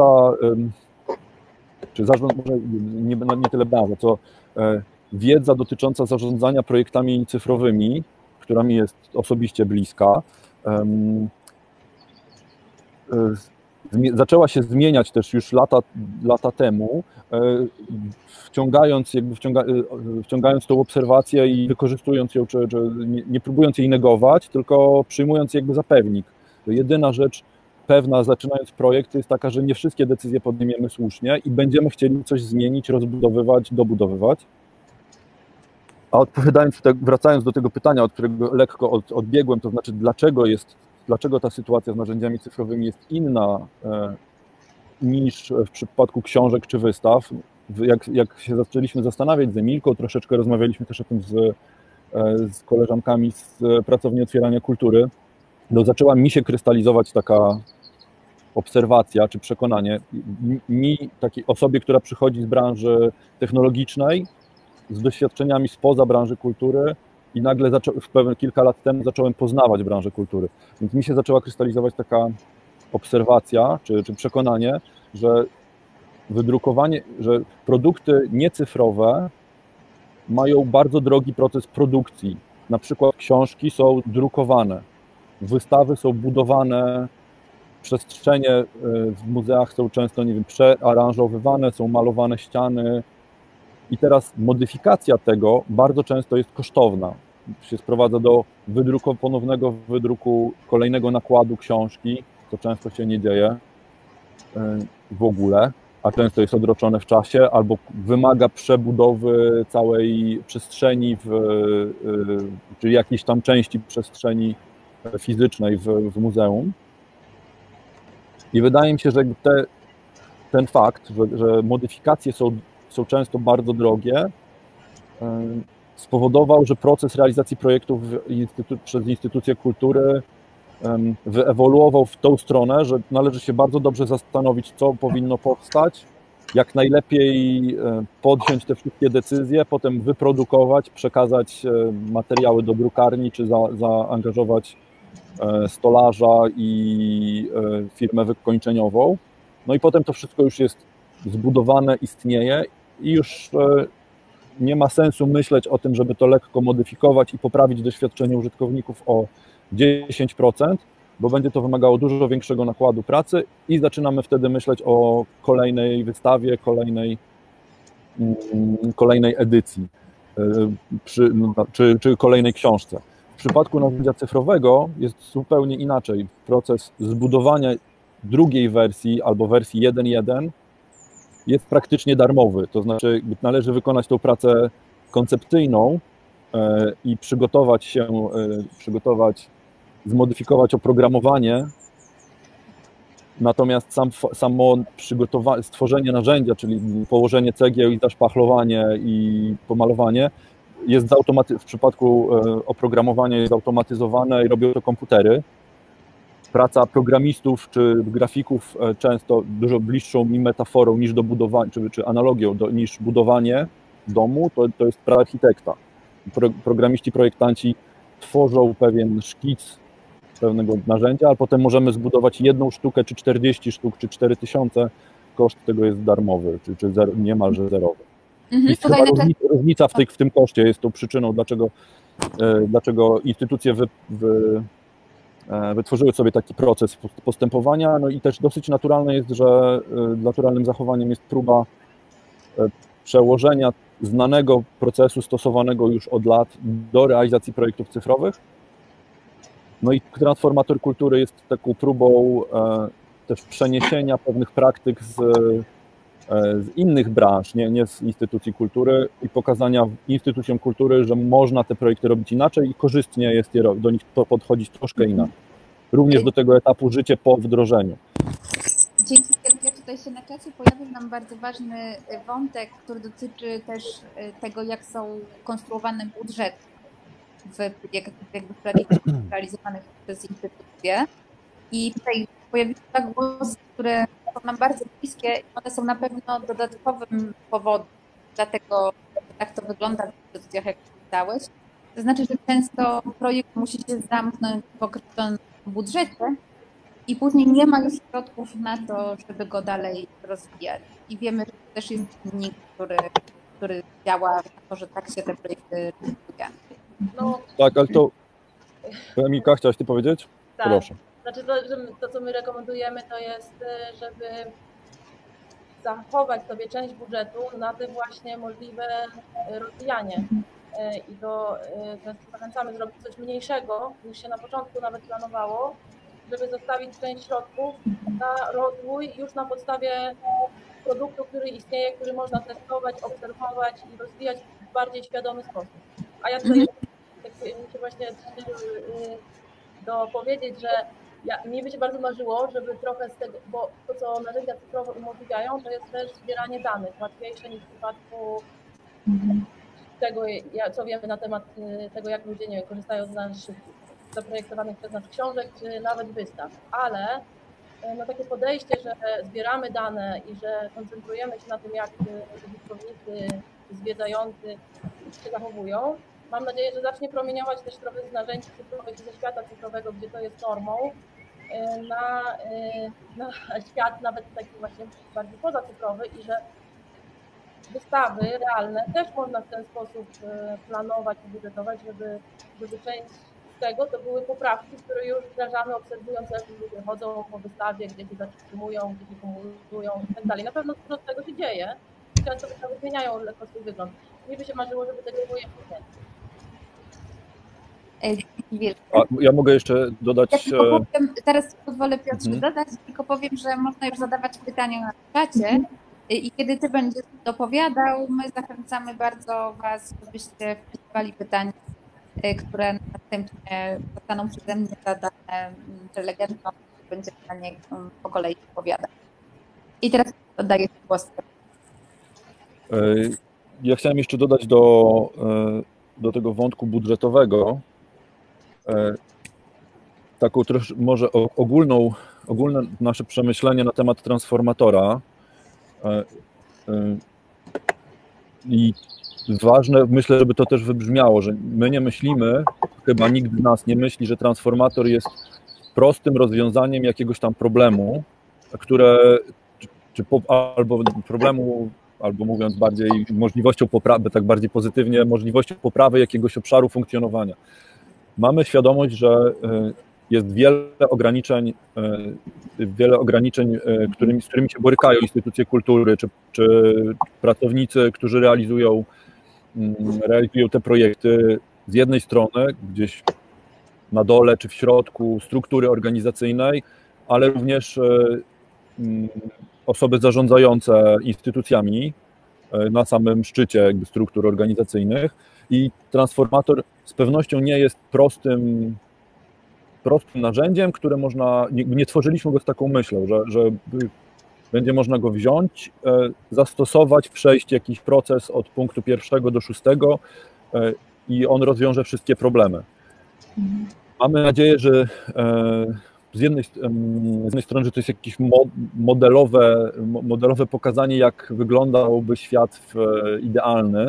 czy zarząd, może nie, nie tyle branża, co wiedza dotycząca zarządzania projektami cyfrowymi, która mi jest osobiście bliska, zaczęła się zmieniać też już lata, lata temu, wciągając, jakby wciąga, wciągając tą obserwację i wykorzystując ją, czy, czy nie, nie próbując jej negować, tylko przyjmując jakby za pewnik. Jedyna rzecz pewna, zaczynając projekt, jest taka, że nie wszystkie decyzje podejmiemy słusznie i będziemy chcieli coś zmienić, rozbudowywać, dobudowywać. A odpowiadając, wracając do tego pytania, od którego lekko od, odbiegłem, to znaczy dlaczego jest, dlaczego ta sytuacja z narzędziami cyfrowymi jest inna e, niż w przypadku książek czy wystaw. Jak, jak się zaczęliśmy zastanawiać z Emilką, troszeczkę rozmawialiśmy też o tym z, z koleżankami z pracowni Otwierania Kultury, no zaczęła mi się krystalizować taka obserwacja czy przekonanie, mi, takiej osobie, która przychodzi z branży technologicznej, z doświadczeniami spoza branży kultury i nagle zaczą, kilka lat temu zacząłem poznawać branżę kultury. Więc mi się zaczęła krystalizować taka obserwacja czy, czy przekonanie, że wydrukowanie, że produkty niecyfrowe mają bardzo drogi proces produkcji. Na przykład książki są drukowane, wystawy są budowane, przestrzenie w muzeach są często, nie wiem, przearanżowywane, są malowane ściany i teraz modyfikacja tego bardzo często jest kosztowna. Się sprowadza do wydruku, ponownego wydruku kolejnego nakładu książki, co często się nie dzieje w ogóle, a często jest odroczone w czasie, albo wymaga przebudowy całej przestrzeni, w, czyli jakiejś tam części przestrzeni fizycznej w, w muzeum. I wydaje mi się, że te, ten fakt, że, że modyfikacje są, są często bardzo drogie, spowodował, że proces realizacji projektów instytu- przez instytucje kultury wyewoluował w tą stronę, że należy się bardzo dobrze zastanowić, co powinno powstać, jak najlepiej podjąć te wszystkie decyzje, potem wyprodukować, przekazać materiały do drukarni, czy za, zaangażować stolarza i firmę wykończeniową. No i potem to wszystko już jest zbudowane, istnieje i już nie ma sensu myśleć o tym, żeby to lekko modyfikować i poprawić doświadczenie użytkowników o dziesięć procent, bo będzie to wymagało dużo większego nakładu pracy i zaczynamy wtedy myśleć o kolejnej wystawie, kolejnej, kolejnej edycji przy, czy, czy kolejnej książce. W przypadku narzędzia cyfrowego jest zupełnie inaczej. Proces zbudowania drugiej wersji albo wersji jeden kropka jeden jest praktycznie darmowy, to znaczy należy wykonać tą pracę koncepcyjną i przygotować się, przygotować, zmodyfikować oprogramowanie, natomiast sam, samo przygotowanie, stworzenie narzędzia, czyli położenie cegieł i zaszpachlowanie i pomalowanie jest zautomaty- w przypadku oprogramowania jest zautomatyzowane i robią to komputery. Praca programistów czy grafików często dużo bliższą mi metaforą niż do budowania, czy, czy analogią do, niż budowanie domu, to, to jest praca architekta. Pro, programiści, projektanci tworzą pewien szkic pewnego narzędzia, a potem możemy zbudować jedną sztukę, czy czterdzieści sztuk, czy cztery tysiące. Koszt tego jest darmowy, czy, czy zer, niemalże zerowy. Mhm, I chyba różnica, różnica w, tej, w tym koszcie jest tą przyczyną, dlaczego, dlaczego instytucje wy, wy, wytworzyły sobie taki proces postępowania, no i też dosyć naturalne jest, że naturalnym zachowaniem jest próba przełożenia znanego procesu stosowanego już od lat do realizacji projektów cyfrowych. No i transformator kultury jest taką próbą też przeniesienia pewnych praktyk z, z innych branż, nie, nie z instytucji kultury i pokazania instytucjom kultury, że można te projekty robić inaczej i korzystnie jest je, do nich podchodzić troszkę inaczej. Również do tego etapu życie po wdrożeniu. Dzięki wielkie. Tutaj się na czacie pojawił nam bardzo ważny wątek, który dotyczy też tego, jak są konstruowane budżety w projektach realizowanych przez instytucje. I tutaj pojawiły się dwa głosy, które są nam bardzo bliskie i one są na pewno dodatkowym powodem dla tego tak to wygląda w instytucjach, jak czytałeś. To znaczy, że często projekt musi się zamknąć w określonym budżecie i później nie ma już środków na to, żeby go dalej rozwijać. I wiemy, że to też jest czynnik, który, który działa na to, że tak się te projekty realizują. No, Tak, ale to Emilka, chciałaś ty powiedzieć? tak. Proszę. Znaczy to, że my, to, co my rekomendujemy, to jest, żeby zachować sobie część budżetu na te właśnie możliwe rozwijanie. I to często zachęcamy zrobić coś mniejszego, niż się na początku nawet planowało, żeby zostawić część środków na rozwój już na podstawie produktu, który istnieje, który można testować, obserwować i rozwijać w bardziej świadomy sposób. A ja tutaj tak mi się właśnie dopowiedzieć, że ja, mi by się bardzo marzyło, żeby trochę z tego, bo to, co narzędzia cyfrowe umożliwiają, to jest też zbieranie danych, łatwiejsze niż w przypadku tego, co wiemy na temat tego, jak ludzie nie wiem, korzystają z naszych zaprojektowanych przez nas książek, czy nawet wystaw. Ale no, takie podejście, że zbieramy dane i że koncentrujemy się na tym, jak użytkownicy, zwiedzający się zachowują, mam nadzieję, że zacznie promieniować też trochę z narzędzi cyfrowych ze świata cyfrowego, gdzie to jest normą, na, na świat nawet taki właśnie bardziej pozacyfrowy i że wystawy realne też można w ten sposób planować i budżetować, żeby, żeby część z tego to były poprawki, które już wdrażamy, obserwując, jak ludzie chodzą po wystawie, gdzie się zatrzymują, gdzie się kumulują i tak dalej. Na pewno dużo z tego się dzieje. Często wystawy zmieniają lekko swój wygląd. Mi by się marzyło, żeby tego było jeszcze więcej. A ja mogę jeszcze dodać... Ja tylko powiem, teraz pozwolę Piotrze mhm. dodać, tylko powiem, że można już zadawać pytania na czacie i kiedy ty będziesz dopowiadał, my zachęcamy bardzo was, żebyście wpisywali pytania, które następnie zostaną przeze mnie zadane prelegentom, będziemy na nie po kolei odpowiadać. I teraz oddaję głos. Ja chciałem jeszcze dodać do, do tego wątku budżetowego taką trosz, może ogólną, ogólne nasze przemyślenie na temat transformatora. I ważne, myślę, żeby to też wybrzmiało, że my nie myślimy, chyba nikt z nas nie myśli, że transformator jest prostym rozwiązaniem jakiegoś tam problemu, które, czy, czy po, albo problemu, albo mówiąc bardziej możliwością poprawy, tak bardziej pozytywnie, możliwością poprawy jakiegoś obszaru funkcjonowania. Mamy świadomość, że jest wiele ograniczeń, wiele ograniczeń, którymi, z którymi się borykają instytucje kultury, czy, czy pracownicy, którzy realizują, realizują te projekty z jednej strony, gdzieś na dole czy w środku struktury organizacyjnej, ale również osoby zarządzające instytucjami na samym szczycie jakby struktur organizacyjnych. I transformator z pewnością nie jest prostym, prostym narzędziem, które można, nie, nie tworzyliśmy go z taką myślą, że, że będzie można go wziąć, zastosować, przejść jakiś proces od punktu pierwszego do szóstego i on rozwiąże wszystkie problemy. Mhm. Mamy nadzieję, że z jednej, z jednej strony, że to jest jakieś modelowe, modelowe pokazanie, jak wyglądałby świat idealny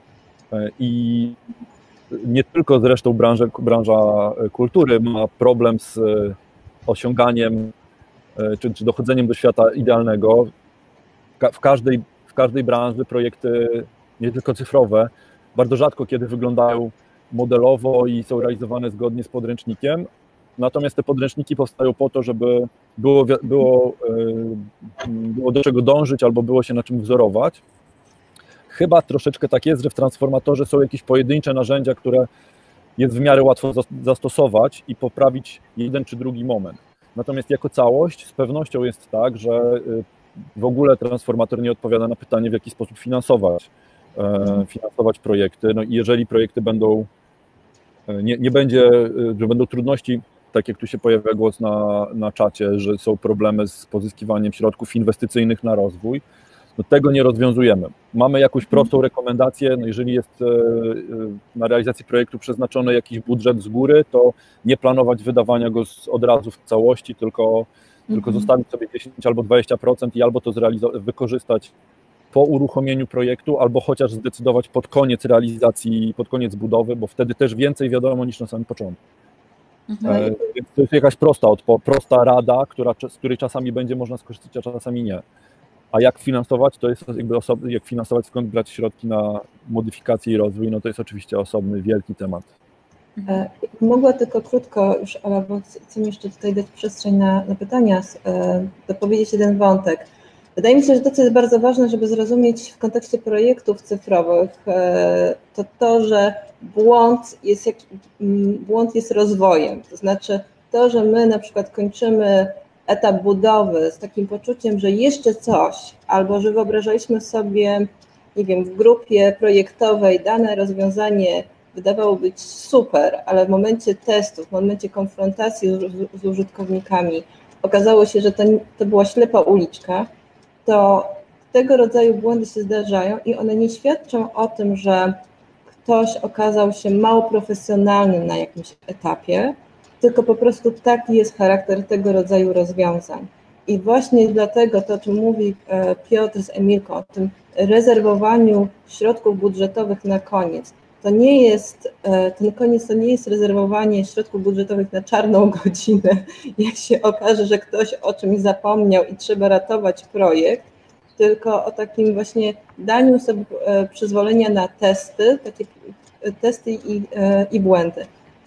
i nie tylko zresztą branża, branża kultury ma problem z osiąganiem czy, czy dochodzeniem do świata idealnego. W każdej, w każdej branży projekty, nie tylko cyfrowe, bardzo rzadko kiedy wyglądają modelowo i są realizowane zgodnie z podręcznikiem. Natomiast te podręczniki powstają po to, żeby było, było, było do czego dążyć albo było się na czym wzorować. Chyba troszeczkę tak jest, że w transformatorze są jakieś pojedyncze narzędzia, które jest w miarę łatwo zastosować i poprawić jeden czy drugi moment. Natomiast jako całość z pewnością jest tak, że w ogóle transformator nie odpowiada na pytanie, w jaki sposób finansować, finansować projekty. No i jeżeli projekty będą, nie, nie będzie, że będą trudności, tak jak tu się pojawia głos na, na czacie, że są problemy z pozyskiwaniem środków inwestycyjnych na rozwój, no tego nie rozwiązujemy. Mamy jakąś prostą rekomendację, no jeżeli jest na realizację projektu przeznaczony jakiś budżet z góry, to nie planować wydawania go od razu w całości, tylko, mm-hmm. tylko zostawić sobie dziesięć albo dwadzieścia procent i albo to zrealizować, wykorzystać po uruchomieniu projektu, albo chociaż zdecydować pod koniec realizacji, pod koniec budowy, bo wtedy też więcej wiadomo niż na samym początku. Mhm. Więc to jest jakaś prosta, prosta rada, która, z której czasami będzie można skorzystać, a czasami nie. A jak finansować, to jest jakby osobny, jak finansować, skąd brać środki na modyfikację i rozwój, no to jest oczywiście osobny, wielki temat. Mogła tylko krótko już, ale bo chcę jeszcze tutaj dać przestrzeń na, na pytania, dopowiedzieć jeden wątek. Wydaje mi się, że to, co jest bardzo ważne, żeby zrozumieć w kontekście projektów cyfrowych, to to, że błąd jest, jak, błąd jest rozwojem. To znaczy to, że my na przykład kończymy etap budowy z takim poczuciem, że jeszcze coś, albo że wyobrażaliśmy sobie, nie wiem, w grupie projektowej dane rozwiązanie wydawało być super, ale w momencie testów, w momencie konfrontacji z, z użytkownikami okazało się, że to, to była ślepa uliczka, to tego rodzaju błędy się zdarzają i one nie świadczą o tym, że ktoś okazał się mało profesjonalny na jakimś etapie, tylko po prostu taki jest charakter tego rodzaju rozwiązań. I właśnie dlatego to, o czym mówi Piotr z Emilką, o tym rezerwowaniu środków budżetowych na koniec, to nie jest, ten koniec to nie jest rezerwowanie środków budżetowych na czarną godzinę, jak się okaże, że ktoś o czymś zapomniał i trzeba ratować projekt, tylko o takim właśnie daniu sobie przyzwolenia na testy, takie testy i, i błędy.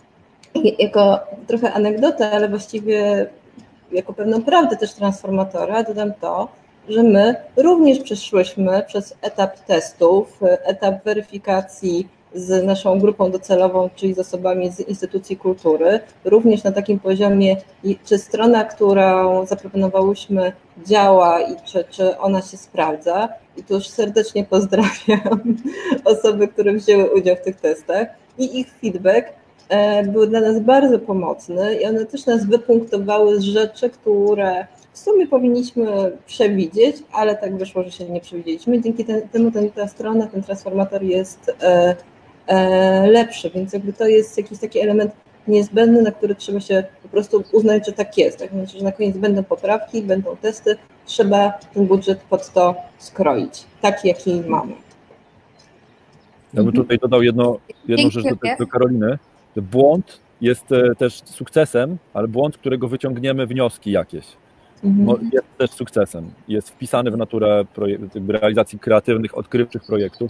I jako trochę anegdotę, ale właściwie jako pewną prawdę też transformatora dodam to, że my również przeszłyśmy przez etap testów, etap weryfikacji z naszą grupą docelową, czyli z osobami z instytucji kultury, również na takim poziomie, czy strona, którą zaproponowałyśmy, działa i czy, czy ona się sprawdza. I tu już serdecznie pozdrawiam osoby, które wzięły udział w tych testach i ich feedback był dla nas bardzo pomocny i one też nas wypunktowały z rzeczy, które w sumie powinniśmy przewidzieć, ale tak wyszło, że się nie przewidzieliśmy. Dzięki temu ten, ta strona, ten transformator jest e, e, lepszy, więc jakby to jest jakiś taki element niezbędny, na który trzeba się po prostu uznać, że tak jest. Tak? Znaczy, że na koniec będą poprawki, będą testy, trzeba ten budżet pod to skroić, taki jaki mamy. Ja bym tutaj dodał jedno, jedną rzecz do, do Karoliny. Błąd jest też sukcesem, ale błąd, z którego wyciągniemy wnioski jakieś, mhm. jest też sukcesem. Jest wpisany w naturę projek- realizacji kreatywnych, odkrywczych projektów.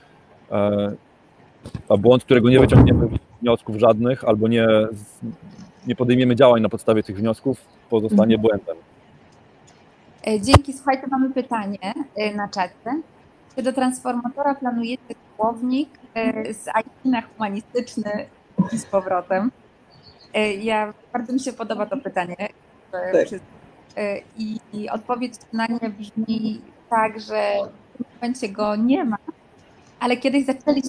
A błąd, którego nie wyciągniemy wniosków żadnych albo nie, nie podejmiemy działań na podstawie tych wniosków, pozostanie mhm. błędem. Dzięki. Słuchajcie, mamy pytanie na czacie. Czy do transformatora planujecie słownik z I T na humanistyczny i z powrotem? Ja, bardzo mi się podoba to pytanie. Tak. I, I odpowiedź na nie brzmi tak, że w tym momencie go nie ma, ale kiedyś zaczęliśmy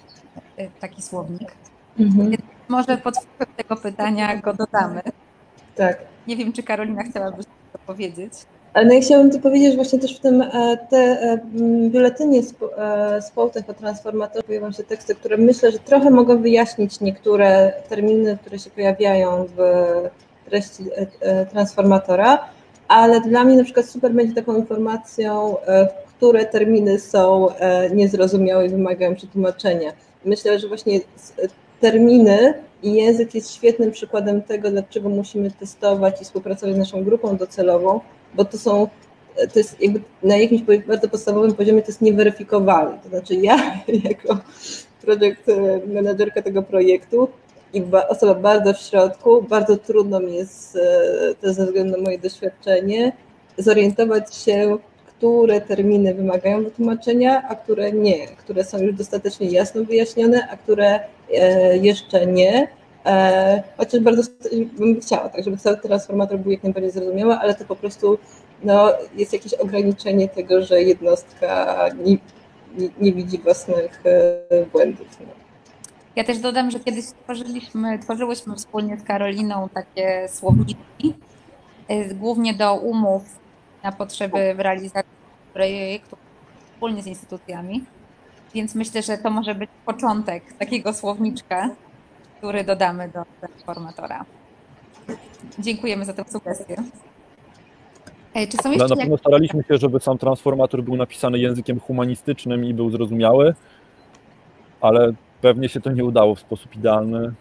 taki słownik. Mhm. Więc może pod wpływem tego pytania go dodamy. Tak. Nie wiem, czy Karolina chciałaby to powiedzieć. Ale no ja chciałabym tu powiedzieć, że właśnie też w tym te biuletynie z Połtech o transformatorze pojawiają się teksty, które myślę, że trochę mogą wyjaśnić niektóre terminy, które się pojawiają w treści transformatora, ale dla mnie na przykład super będzie taką informacją, które terminy są niezrozumiałe i wymagają przetłumaczenia. Myślę, że właśnie terminy i język jest świetnym przykładem tego, dlaczego musimy testować i współpracować z naszą grupą docelową, bo to są, to jest jakby na jakimś bardzo podstawowym poziomie to jest nieweryfikowalne. To znaczy ja jako project managerka tego projektu i osoba bardzo w środku, bardzo trudno mi jest też ze względu na moje doświadczenie zorientować się, które terminy wymagają wytłumaczenia, a które nie, które są już dostatecznie jasno wyjaśnione, a które jeszcze nie. Chociaż bardzo bym chciała, tak, żeby cały transformator był jak najbardziej zrozumiały, ale to po prostu no, jest jakieś ograniczenie tego, że jednostka nie, nie, nie widzi własnych błędów. No. Ja też dodam, że kiedyś tworzyliśmy, tworzyłyśmy wspólnie z Karoliną takie słowniki, głównie do umów na potrzeby realizacji projektu wspólnie z instytucjami, więc myślę, że to może być początek takiego słowniczka, który dodamy do transformatora. Dziękujemy za tę sugestię. Czy są Ale jeszcze na pewno jakieś... staraliśmy się, żeby sam transformator był napisany językiem humanistycznym i był zrozumiały, ale pewnie się to nie udało w sposób idealny.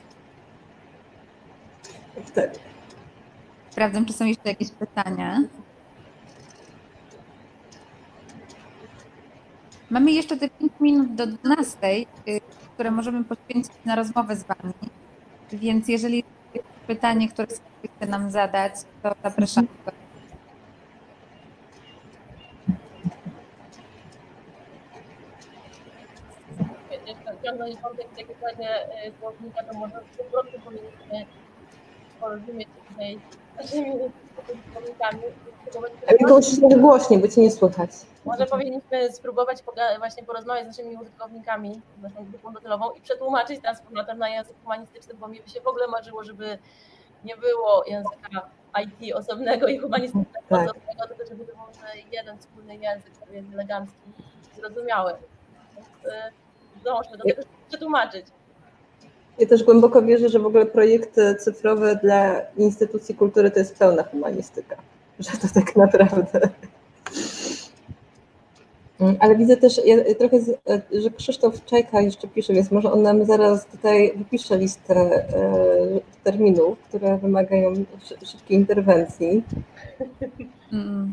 Tak. Sprawdzam, czy są jeszcze jakieś pytania. Mamy jeszcze te pięć minut do dwunastej, które możemy poświęcić na rozmowę z Wami. Więc jeżeli jest pytanie, które chcecie nam zadać, to zapraszamy. Jeszcze ciągnąć wątek tego pytania słownika, to może po prostu powinniśmy porozumieć się tutaj z naszymi słownikami. Tylko musisz trochę głośniej, bo Cię nie słychać. Może powinniśmy spróbować właśnie porozmawiać z naszymi użytkownikami, z naszą grupą docelową i przetłumaczyć transformator na język humanistyczny, bo mi by się w ogóle marzyło, żeby nie było języka I T osobnego i humanistycznego tak. osobnego, tylko żeby to był jeden wspólny język, który jest elegancki, zrozumiały. Zdążmy do tego przetłumaczyć. Ja też głęboko wierzę, że w ogóle projekty cyfrowe dla instytucji kultury to jest pełna humanistyka, że to tak naprawdę. Ale widzę też ja trochę, że Krzysztof Czajka jeszcze pisze, więc może on nam zaraz tutaj wypisze listę terminów, które wymagają szybkiej interwencji. Mm.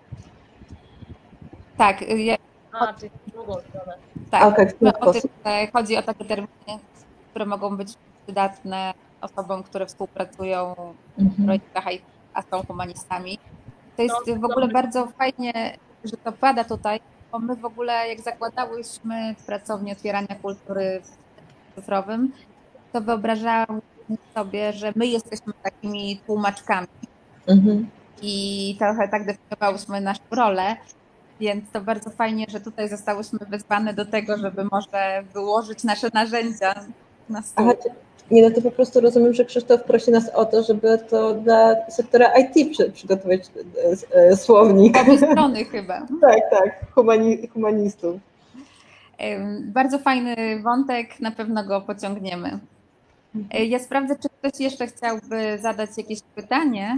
Tak. Ja... A, czyli drugą stronę. Tak, okay, w ten o tym, chodzi o takie terminy, które mogą być przydatne osobom, które współpracują w projektach I T, a są humanistami. To jest no, w ogóle no. bardzo fajnie, że to pada tutaj, bo my w ogóle jak zakładałyśmy pracownię otwierania kultury w cyfrowym, to wyobrażałam sobie, że my jesteśmy takimi tłumaczkami mhm. i trochę tak definiowałyśmy naszą rolę. Więc to bardzo fajnie, że tutaj zostałyśmy wezwane do tego, żeby może wyłożyć nasze narzędzia na stół. Aha, nie, no to po prostu rozumiem, że Krzysztof prosi nas o to, żeby to dla sektora I T przy, przygotować e, słownik. Obie strony chyba. tak, tak, humani, humanistów. Bardzo fajny wątek, na pewno go pociągniemy. Ja sprawdzę, czy ktoś jeszcze chciałby zadać jakieś pytanie.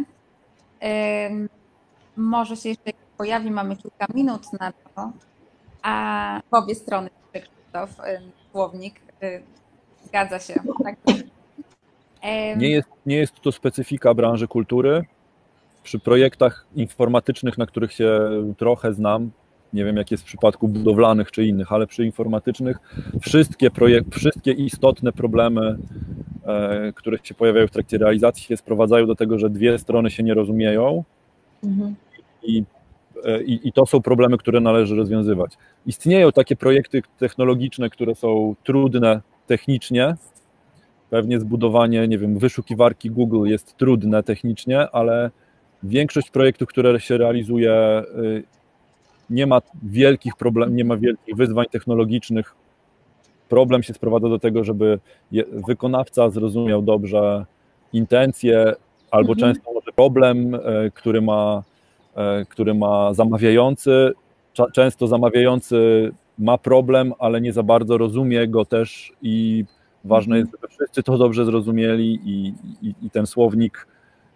Może się jeszcze pojawi, mamy kilka minut na to, a w obie strony Krzysztof, słownik, zgadza się. Tak? Nie jest, nie jest to specyfika branży kultury. Przy projektach informatycznych, na których się trochę znam, nie wiem jak jest w przypadku budowlanych czy innych, ale przy informatycznych wszystkie, projekt, wszystkie istotne problemy, e, które się pojawiają w trakcie realizacji, się sprowadzają do tego, że dwie strony się nie rozumieją. Mhm. I, i, I to są problemy, które należy rozwiązywać. Istnieją takie projekty technologiczne, które są trudne technicznie. Pewnie zbudowanie, nie wiem, wyszukiwarki Google jest trudne technicznie, ale większość projektów, które się realizuje, nie ma wielkich problemów, nie ma wielkich wyzwań technologicznych. Problem się sprowadza do tego, żeby wykonawca zrozumiał dobrze intencje, albo mhm. często może problem, który ma który ma zamawiający. Często zamawiający ma problem, ale nie za bardzo rozumie go też i ważne jest, żeby wszyscy to dobrze zrozumieli i, i, i ten słownik,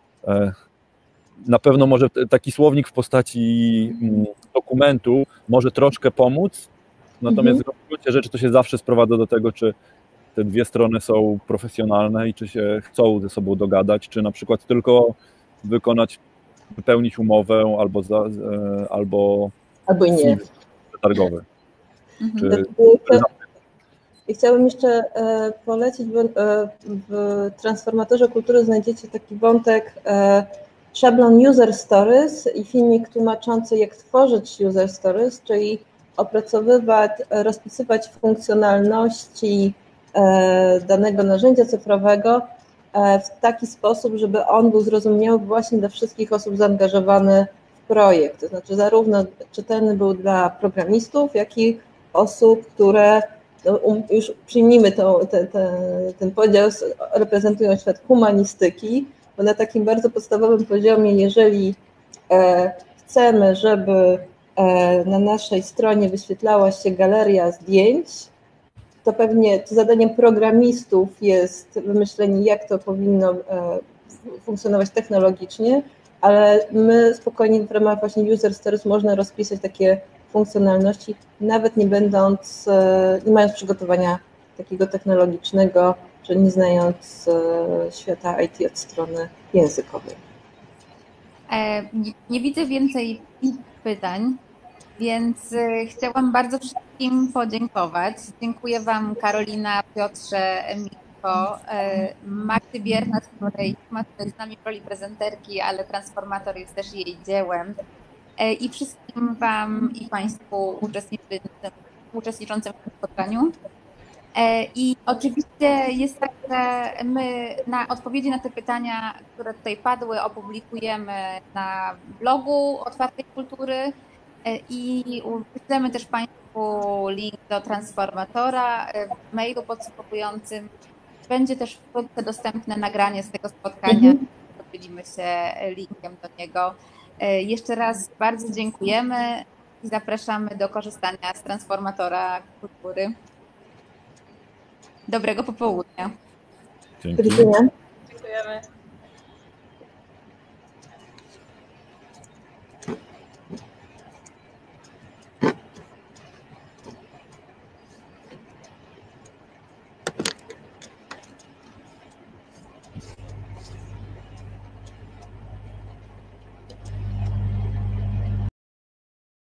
na pewno może taki słownik w postaci dokumentu może troszkę pomóc, natomiast w gruncie rzeczy to się zawsze sprowadza do tego, czy te dwie strony są profesjonalne i czy się chcą ze sobą dogadać, czy na przykład tylko wykonać wypełnić umowę albo, za, albo, albo nie przetargowy. Mhm. Czy... Ja chciałabym jeszcze polecić, bo w transformatorze kultury znajdziecie taki wątek szablon user stories i filmik tłumaczący, jak tworzyć user stories, czyli opracowywać, rozpisywać funkcjonalności danego narzędzia cyfrowego w taki sposób, żeby on był zrozumiały właśnie dla wszystkich osób zaangażowanych w projekt. To znaczy zarówno czytelny był dla programistów, jak i osób, które no, już przyjmijmy to, te, te, ten podział, reprezentują świat humanistyki, bo na takim bardzo podstawowym poziomie, jeżeli e, chcemy, żeby e, na naszej stronie wyświetlała się galeria zdjęć, to pewnie to zadaniem programistów jest wymyślenie, jak to powinno funkcjonować technologicznie, ale my spokojnie w ramach właśnie user stories można rozpisać takie funkcjonalności, nawet nie będąc, nie mając przygotowania takiego technologicznego, czy nie znając świata I T od strony językowej. Nie, nie widzę więcej pytań, więc chciałam bardzo wszystkim podziękować. Dziękuję Wam, Karolina, Piotrze, Emilko, Magdy Biernat, której ma z nami w roli prezenterki, ale transformator jest też jej dziełem. I wszystkim Wam i Państwu uczestniczącym, uczestniczącym w tym spotkaniu. I oczywiście jest tak, że my na odpowiedzi na te pytania, które tutaj padły, opublikujemy na blogu Otwartej Kultury i wyślemy też Państwu link do transformatora w mailu podsumowującym. Będzie też wkrótce dostępne nagranie z tego spotkania, podzielimy się linkiem do niego. Jeszcze raz bardzo dziękujemy i zapraszamy do korzystania z transformatora kultury. Dobrego popołudnia. Dzięki. Do widzenia. Dziękujemy.